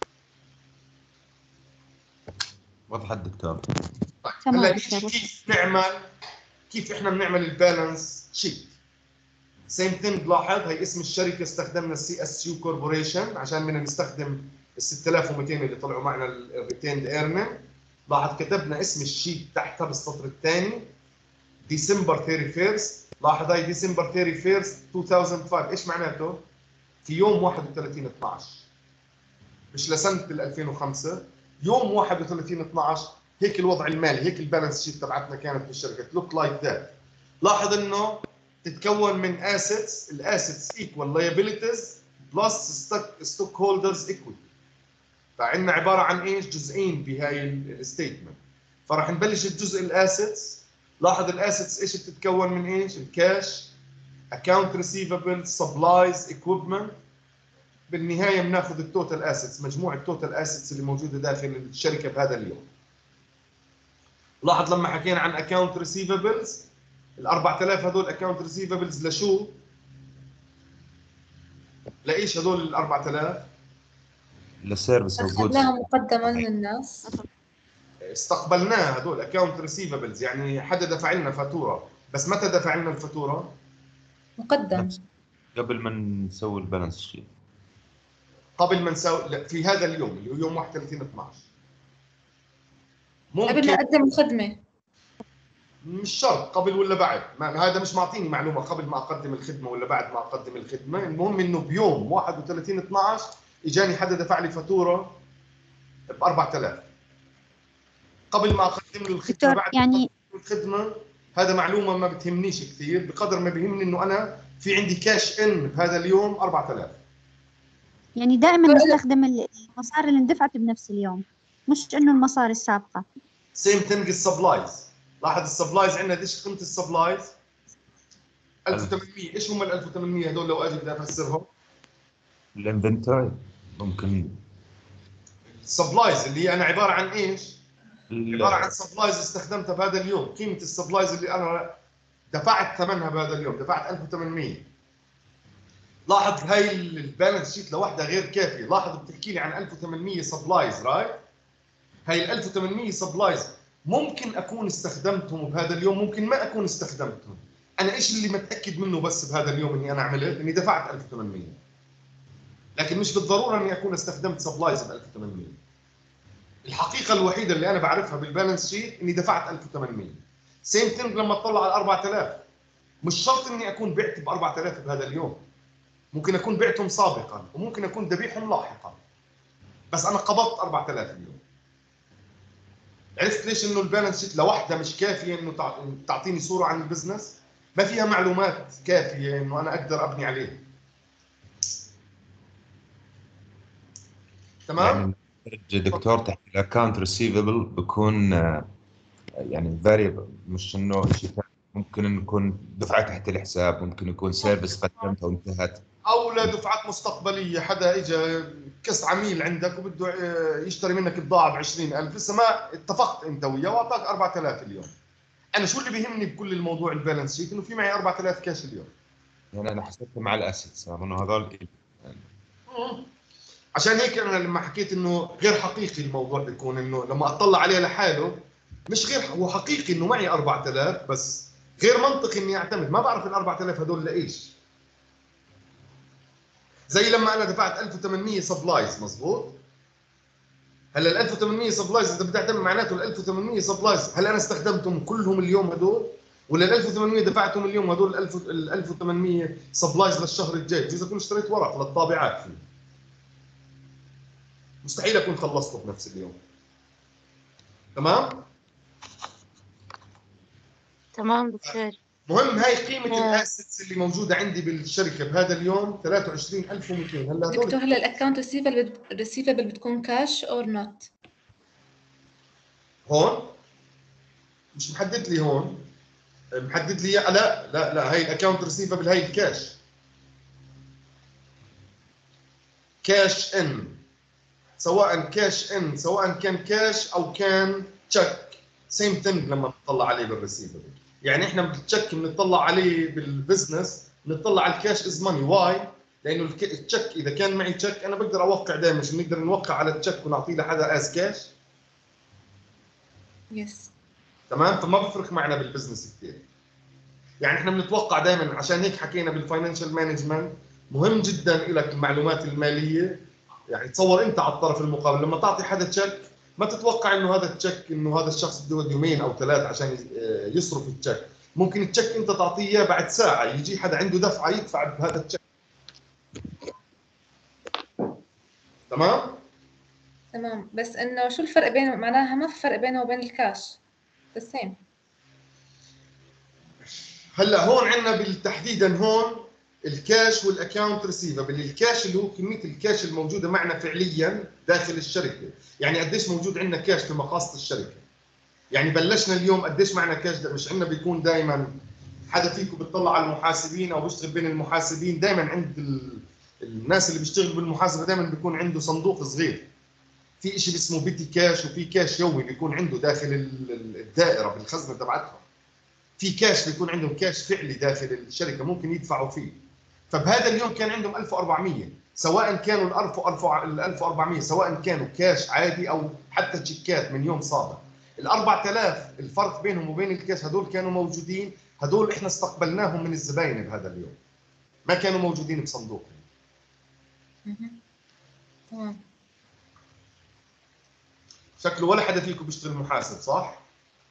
وضحت دكتور. هلا كيف نعمل كيف احنا بنعمل البالانس شيت؟ سيم ثينج. لاحظ هي اسم الشركه استخدمنا السي اس يو كوربوريشن عشان بدنا نستخدم ال ستة آلاف ومئتين اللي طلعوا معنا الريتيند ايرنينج. لاحظ كتبنا اسم الشيت تحتها بالسطر الثاني ديسمبر ثيرتي فيرست. لاحظ هاي ديسمبر ثيرتي فيرست ألفين وخمسة. ايش معناته؟ في يوم واحد وثلاثين اثنعش، مش لسنه ال ألفين وخمسة، يوم واحد وثلاثين اثنعش. هيك الوضع المالي، هيك البالانس شيت تبعتنا كانت بالشركه لوك لايك ذات. لاحظ انه تتكون من assets، الاسيتس equal liabilities plus stock holders equity. فعندنا عباره عن ايش؟ جزئين بهاي الستيتمنت. فراح نبلش الجزء الاسيتس. لاحظ الاسيتس ايش بتتكون من ايش؟ الكاش، account receivable، supplies، equipment. بالنهايه بناخذ التوتال اسيتس، مجموع التوتال اسيتس اللي موجوده داخل الشركه بهذا اليوم. لاحظ لما حكينا عن account receivables، ال أربعة آلاف هذول account receivables لشو؟ لايش هذول ال أربعة آلاف؟ للسيرفيس او جودز. اخذناها مقدما من الناس. استقبلناها هذول account receivables، يعني حدا دفع لنا فاتوره، بس متى دفع لنا الفاتوره؟ مقدم قبل ما نسوي البالانس شيت. قبل ما نسوي في هذا اليوم اللي هو يوم واحد وثلاثين اثنعش. ممكن قبل ما اقدم الخدمه. مش شرط قبل ولا بعد، ما هذا مش معطيني معلومه قبل ما اقدم الخدمه ولا بعد ما اقدم الخدمه. المهم انه بيوم واحد وثلاثين اثنعش اجاني حدا دفع لي فاتوره ب أربعة آلاف قبل ما اقدم له الخدمه. بعد يعني الخدمه هذا معلومه ما بتهمنيش كثير، بقدر ما بيهمني انه انا في عندي كاش ان بهذا اليوم أربعة آلاف. يعني دائما نستخدم المصاري اللي اندفعت بنفس اليوم، مش انه المصاري السابقه. سيم ثينج السبلايز. لاحظ السبلايز عندنا قديش قيمه السبلايز؟ ألف وثمانمئة. ايش هم ال ألف وثمانمئة هذول لو اجي بدي افسرهم؟ الانفنتوري ممكن. السبلايز اللي هي انا عباره عن ايش؟ عباره عن سبلايز استخدمتها بهذا اليوم. قيمه السبلايز اللي انا دفعت ثمنها بهذا اليوم دفعت ألف وثمانمئة. لاحظ هاي البالانس شيت لوحدها غير كافيه. لاحظ بتحكي لي عن ألف وثمانمئة سبلايز رايت. هاي ال ألف وثمانمئة سبلايز ممكن اكون استخدمتهم بهذا اليوم، ممكن ما اكون استخدمتهم. انا ايش اللي متاكد منه بس بهذا اليوم اني انا عملت؟ اني دفعت ألف وثمانمئة، لكن مش بالضروره اني اكون استخدمت سبلايز ب ألف وثمانمئة. الحقيقه الوحيده اللي انا بعرفها بالبالانس شيت اني دفعت ألف وثمانمئة. سيم ثينج لما اطلع على أربعة آلاف. مش شرط اني اكون بعت ب أربعة آلاف بهذا اليوم، ممكن اكون بعتهم سابقا وممكن اكون ذبيحهم لاحقا، بس انا قبضت أربعة آلاف اليوم. عرفت ليش انه البالانس شيت لوحدها مش كافيه انه تعطيني صوره عن البزنس؟ ما فيها معلومات كافيه انه انا اقدر ابني عليها. تمام؟ يعني دكتور تحت الاكونت ريسيفبل بكون يعني فاريبل، مش انه شيء ممكن انه يكون دفعه تحت الحساب، ممكن يكون سيرفيس قدمتها وانتهت، او لدفعات مستقبليه، حدا اجى كس عميل عندك وبده يشتري منك بضاعه ب عشرين ألف، لسه ما اتفقت انت وياه واعطاك أربعة آلاف اليوم. انا شو اللي بيهمني بكل الموضوع البالانس شيت؟ انه في معي أربعة آلاف كاش اليوم. يعني انا حسبتها مع الاسيتس انه هذول عشان هيك انا لما حكيت انه غير حقيقي الموضوع بيكون انه لما اطلع عليه لحاله مش غير، هو حقيقي انه معي أربعة آلاف بس غير منطقي اني اعتمد، ما بعرف ال أربعة آلاف هدول لايش. زي لما انا دفعت ألف وثمانمية سبلايز، مزبوط؟ هلا ال ألف وثمانمية سبلايز اذا بدي اعتمد معناته ال ألف وثمانمية سبلايز هل انا استخدمتهم كلهم اليوم هدول؟ ولا ال ألف وثمانمية دفعتهم اليوم هدول ال ألف وثمانمية سبلايز للشهر الجاي؟ بجوز اكون اشتريت ورق للطابعات فيه. مستحيل اكون خلصته بنفس اليوم. تمام؟ تمام دكتور. مهم هاي قيمة آه. الاسيتس اللي موجودة عندي بالشركة بهذا اليوم ثلاثة وعشرين ألف ومئتين. هلا هدول دكتور هلا الاكونت ريسيفبل بتكون كاش اور نوت؟ هون مش محدد لي هون، محدد لي لا لا لا هي الاكونت ريسيفبل، هي الكاش، كاش ان، سواء كاش ان سواء كان كاش او كان تشيك، سيم ثينج لما بتطلع عليه بالريسيفبل. يعني احنا بالتشيك بنطلع عليه بالبزنس بنطلع على الكاش از ماني، واي؟ لانه التشيك اذا كان معي تشيك انا بقدر اوقع دائما، مش بنقدر نوقع على التشيك ونعطيه لحدا از كاش. يس تمام؟ فما بفرق معنا بالبزنس كثير. يعني احنا بنتوقع دائما، عشان هيك حكينا بالفاينانشال مانجمنت مهم جدا لك المعلومات الماليه. يعني تصور انت على الطرف المقابل لما تعطي حدا تشيك ما تتوقع انه هذا التشيك انه هذا الشخص بده يومين او ثلاث عشان يصرف التشيك، ممكن التشيك انت تعطيه اياه بعد ساعه يجي حدا عنده دفعه يدفع بهذا التشيك. تمام؟ تمام، بس انه شو الفرق بينه؟ معناها ما في فرق بينه وبين الكاش، السيم. هلا هون عندنا بالتحديدا هون الكاش والاكونت ريسيفبل. الكاش اللي هو كميه الكاش الموجوده معنا فعليا داخل الشركه، يعني قديش موجود عندنا كاش في مقاصه الشركه. يعني بلشنا اليوم قديش معنا كاش، ده مش عندنا بيكون دائما حدا فيكم بتطلع على المحاسبين او بيشتغل بين المحاسبين، دائما عند ال... الناس اللي بيشتغلوا بالمحاسبه دائما بيكون عنده صندوق صغير في شيء اسمه بيتي كاش، وفي كاش يومي بيكون عنده داخل الدائره بالخزنه تبعتهم. في كاش بيكون عندهم كاش فعلي داخل الشركه ممكن يدفعوا فيه. فبهذا اليوم كان عندهم ألف وأربعمية، سواء كانوا ال ألف وأربعمية سواء كانوا كاش عادي او حتى تشيكات من يوم سابق. ال أربعة آلاف الفرق بينهم وبين الكاش هدول كانوا موجودين، هدول احنا استقبلناهم من الزباين بهذا اليوم، ما كانوا موجودين بصندوق. تمام. شكله ولا حدا فيكم بيشتغل محاسب، صح؟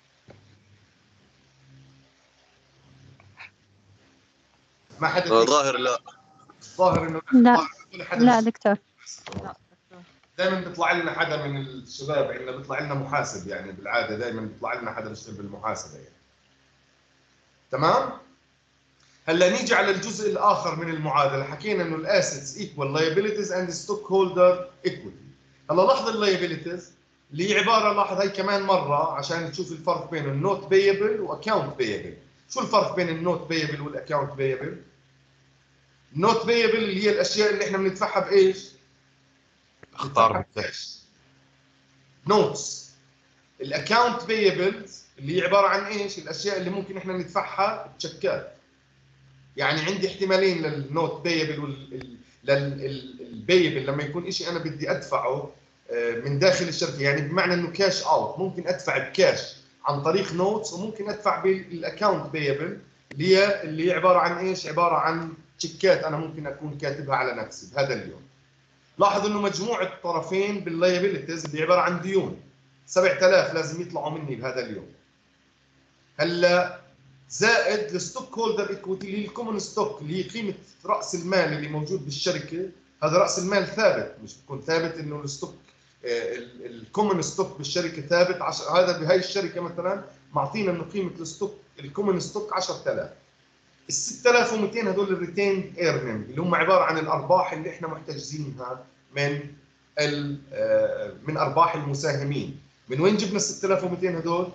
ما حدا فيكم؟ ظاهر لا. ظاهر انه لا ولا حدا لا دكتور. دائما بيطلع لنا حدا من الشباب، عندنا بيطلع لنا محاسب، يعني بالعاده دائما بيطلع لنا حدا بيشتغل بالمحاسبه يعني. تمام؟ هلا نيجي على الجزء الاخر من المعادله. حكينا انه الاسيتس ايكوال لايبيليتيز اند ستوك هولدر ايكويتي. هلا لاحظ اللايبيليتيز اللي هي عباره، لاحظ هي كمان مره عشان تشوف الفرق بين النوت بيبل واكونت بيبل. شو الفرق بين النوت بيبل والاكونت بيبل؟ النوت بيبل اللي هي الاشياء اللي احنا بندفعها بايش؟ اختار كاش، نوتس. الاكونت بيبلز اللي هي عباره عن ايش؟ الاشياء اللي ممكن احنا ندفعها بتشيكات. يعني عندي احتمالين للنوت بيبل للبيبل لما يكون شيء انا بدي ادفعه من داخل الشركه، يعني بمعنى انه كاش اوت، ممكن ادفع بكاش عن طريق نوتس، وممكن ادفع بالاكونت بيبل اللي هي اللي هي عباره عن ايش؟ عباره عن تشيكات انا ممكن اكون كاتبها على نفسي بهذا اليوم. لاحظ انه مجموع الطرفين باللايبيليتيز اللي عباره عن ديون سبعة آلاف لازم يطلعوا مني بهذا اليوم. هلا زائد الستوك هولدر ايكويتي اللي هي الكومن ستوك اللي هي قيمه راس المال اللي موجود بالشركه. هذا راس المال ثابت، مش بيكون ثابت انه الستوك الكومن ستوك بالشركه ثابت. هذا بهي الشركه مثلا معطينا انه قيمه الستوك الكومن ستوك عشرة آلاف. ال ستة آلاف ومئتين هذول الريتيند ايرنينج اللي هم عباره عن الارباح اللي احنا محتجزينها من من ارباح المساهمين. من وين جبنا ال ستة آلاف ومئتين هذول؟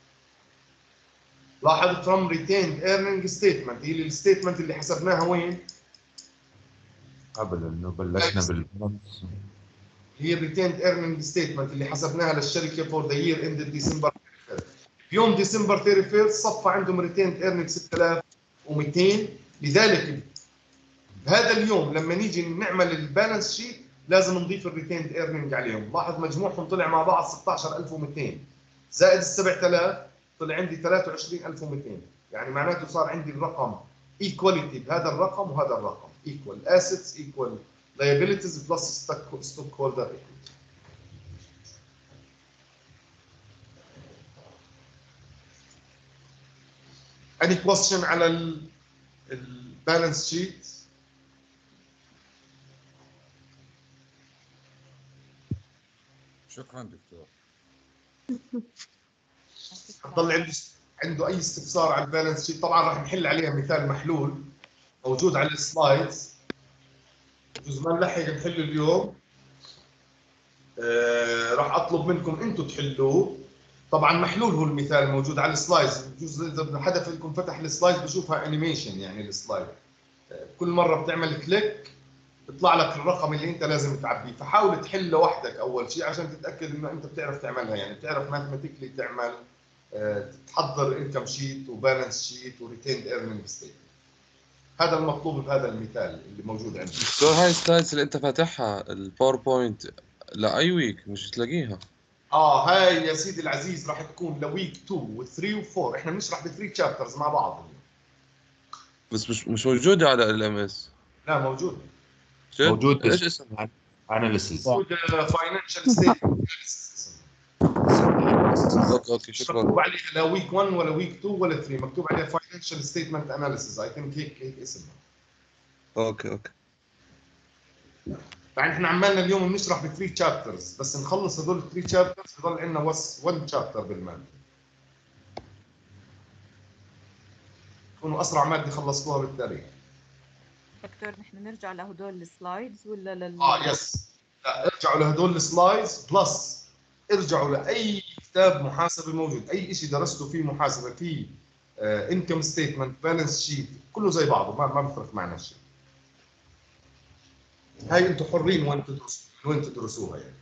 لاحظ from retained earning statement، هي الستيتمنت اللي حسبناها وين؟ قبل انه بلشنا بالبالانس. هي retained earning statement اللي حسبناها للشركه for the year ended ديسمبر يوم ديسمبر ثلاثين وواحد صفى عندهم retained earning ستة آلاف ومئتين. لذلك بهذا اليوم لما نيجي نعمل البالانس شيت لازم نضيف الريتيند ايرنينج عليهم. لاحظ مجموعهم طلع مع بعض ستة عشر ألف ومئتين زائد ال سبعة آلاف طلع عندي ثلاثة وعشرين ألف ومئتين. يعني معناته صار عندي الرقم ايكواليتي بهذا الرقم وهذا الرقم ايكوال اسيتس ايكوال liabilities بلس ستوك هولدر ايكويتي. Any question على البالانس شيت؟ شكرا دكتور. ضل عنده عنده اي استفسار على البالانس شيت؟ طبعا راح نحل عليها مثال محلول موجود على السلايدز. بجوز ما نلحق نحله اليوم. آه راح اطلب منكم انتم تحلوه. طبعا محلول هو المثال موجود على السلايدز. بجوز اذا حدا فيكم فتح السلايد بشوفها انيميشن، يعني السلايد آه كل مره بتعمل كليك بيطلع لك الرقم اللي انت لازم تعبيه. فحاول تحل لوحدك اول شيء عشان تتاكد انه انت بتعرف تعملها، يعني بتعرف ماثيماتيكلي تعمل أه تحضر انكم شيت وبالانس شيت وريتيند ايرنينج ستيتمنت. هذا المطلوب بهذا المثال اللي موجود عندك. دكتور هاي السلايدز اللي انت فاتحها الباوربوينت لاي ويك مش تلاقيها؟ اه هاي يا سيدي العزيز راح تكون لويك اثنين و3 و4. احنا بنشرح بثري تشابترز مع بعض. بس مش مش موجوده على ال ام اس. لا موجود موجود ايش اسمها؟ اناليسيس. موجود فاينانشال ستيتمنت. اوكي اوكي شكرا. مكتوب عليها لا ويك واحد ولا ويك اثنين ولا ثلاثة، مكتوب عليها فاينانشال ستيتمنت اناليسيس. اي ثينك هيك هيك اسمها. اوكي اوكي. يعني احنا عمالنا اليوم بنشرح بثري تشابترز، بس نخلص هذول الثري تشابترز بضل عندنا بس واحد تشابتر بالماده. تكونوا اسرع ماده خلصتوها بالتاريخ. دكتور نحن نرجع لهدول السلايدز ولا لل اه يس، لا ارجعوا لهدول السلايدز بلس ارجعوا لاي كتاب محاسبه موجود، اي شيء درستوا فيه محاسبه فيه انكم ستيتمنت بالانس شيت كله زي بعضه، ما ما بفرق معنا شيء. هاي انتم حرين وين تدرسوا وين تدرسوها يعني.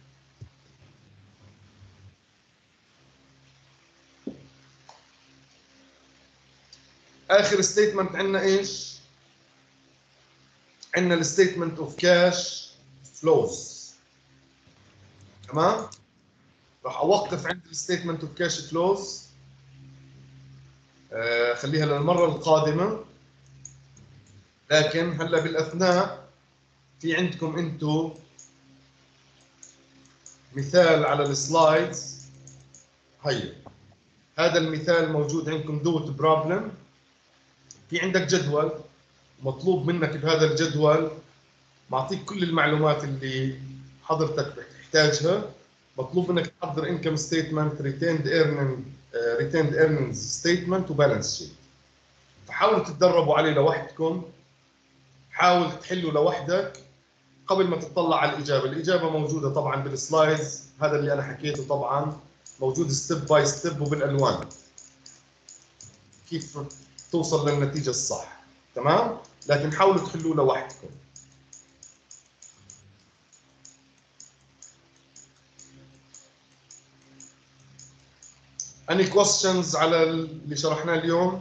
اخر ستيتمنت عندنا ايش؟ عندنا الستيتمنت اوف كاش فلوز. تمام؟ راح اوقف عند الستيتمنت اوف كاش فلوز، خليها للمره القادمه. لكن هلا بالاثناء في عندكم انتم مثال على السلايدز. هي هذا المثال موجود عندكم دوت بروبلم. في عندك جدول مطلوب منك بهذا الجدول معطيك كل المعلومات اللي حضرتك بتحتاجها. مطلوب منك تحضر انكم ستيتمنت، ريتيند ايرنينج ريتيند ايرنينجز ستيتمنت وبالانس شيت. فحاولوا تتدربوا عليه لوحدكم، حاول تحلوا لوحدك قبل ما تطلع على الاجابه. الاجابه موجوده طبعا بالسلايدز، هذا اللي انا حكيته طبعا موجود ستيب باي ستيب وبالالوان كيف توصل للنتيجه الصح. تمام؟ لكن حاولوا تحلوه لوحدكم. Any questions على اللي شرحناه اليوم؟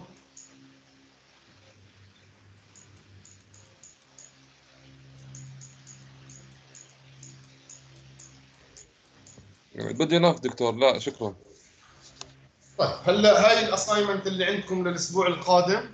good enough دكتور. لا شكرا. طيب هلا هاي الاساينمنت اللي عندكم للاسبوع القادم.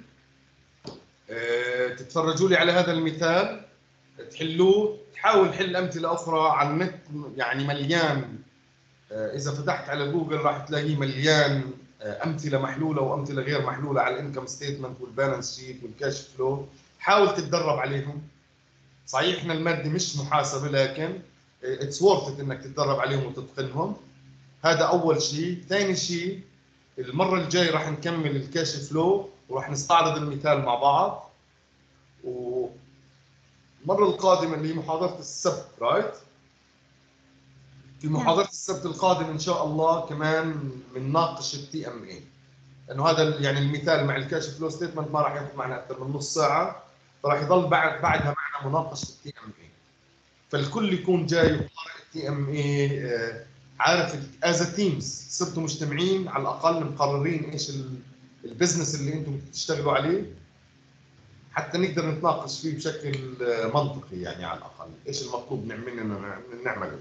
اه تتفرجوا لي على هذا المثال تحلوه. تحاول حل امثله اخرى على النت، يعني مليان. اه اذا فتحت على جوجل راح تلاقيه مليان امثله محلوله وامثله غير محلوله على الانكم ستيتمنت والبالانس شيت والكاش فلو، حاول تتدرب عليهم. صحيح احنا الماده مش محاسبه، لكن اتس وورث انك تتدرب عليهم وتتقنهم. هذا اول شيء. ثاني شيء، المره الجايه راح نكمل الكاش فلو وراح نستعرض المثال مع بعض. والمره القادمه اللي هي محاضره السبت، رايت؟ في محاضره السبت القادم ان شاء الله كمان بنناقش التي ام اي، لانه هذا يعني المثال مع الكاش فلو ستيتمنت ما راح ياخذ معنا اكثر من نص ساعه، فراح يضل بعد بعدها معنا مناقشه التي ام اي. فالكل يكون جاي وقارئ التي ام اي، عارف از تيمز، صرتوا مجتمعين على الاقل مقررين ايش البزنس اللي انتم بتشتغلوا عليه، حتى نقدر نتناقش فيه بشكل منطقي، يعني على الاقل ايش المطلوب مننا نعمله.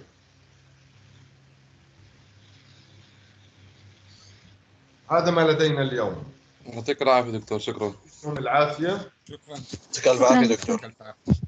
هذا ما لدينا اليوم. يعطيك العافيه دكتور، شكرا. العافيه. شكرا. يعطيك الف عافيه دكتور. شكرا.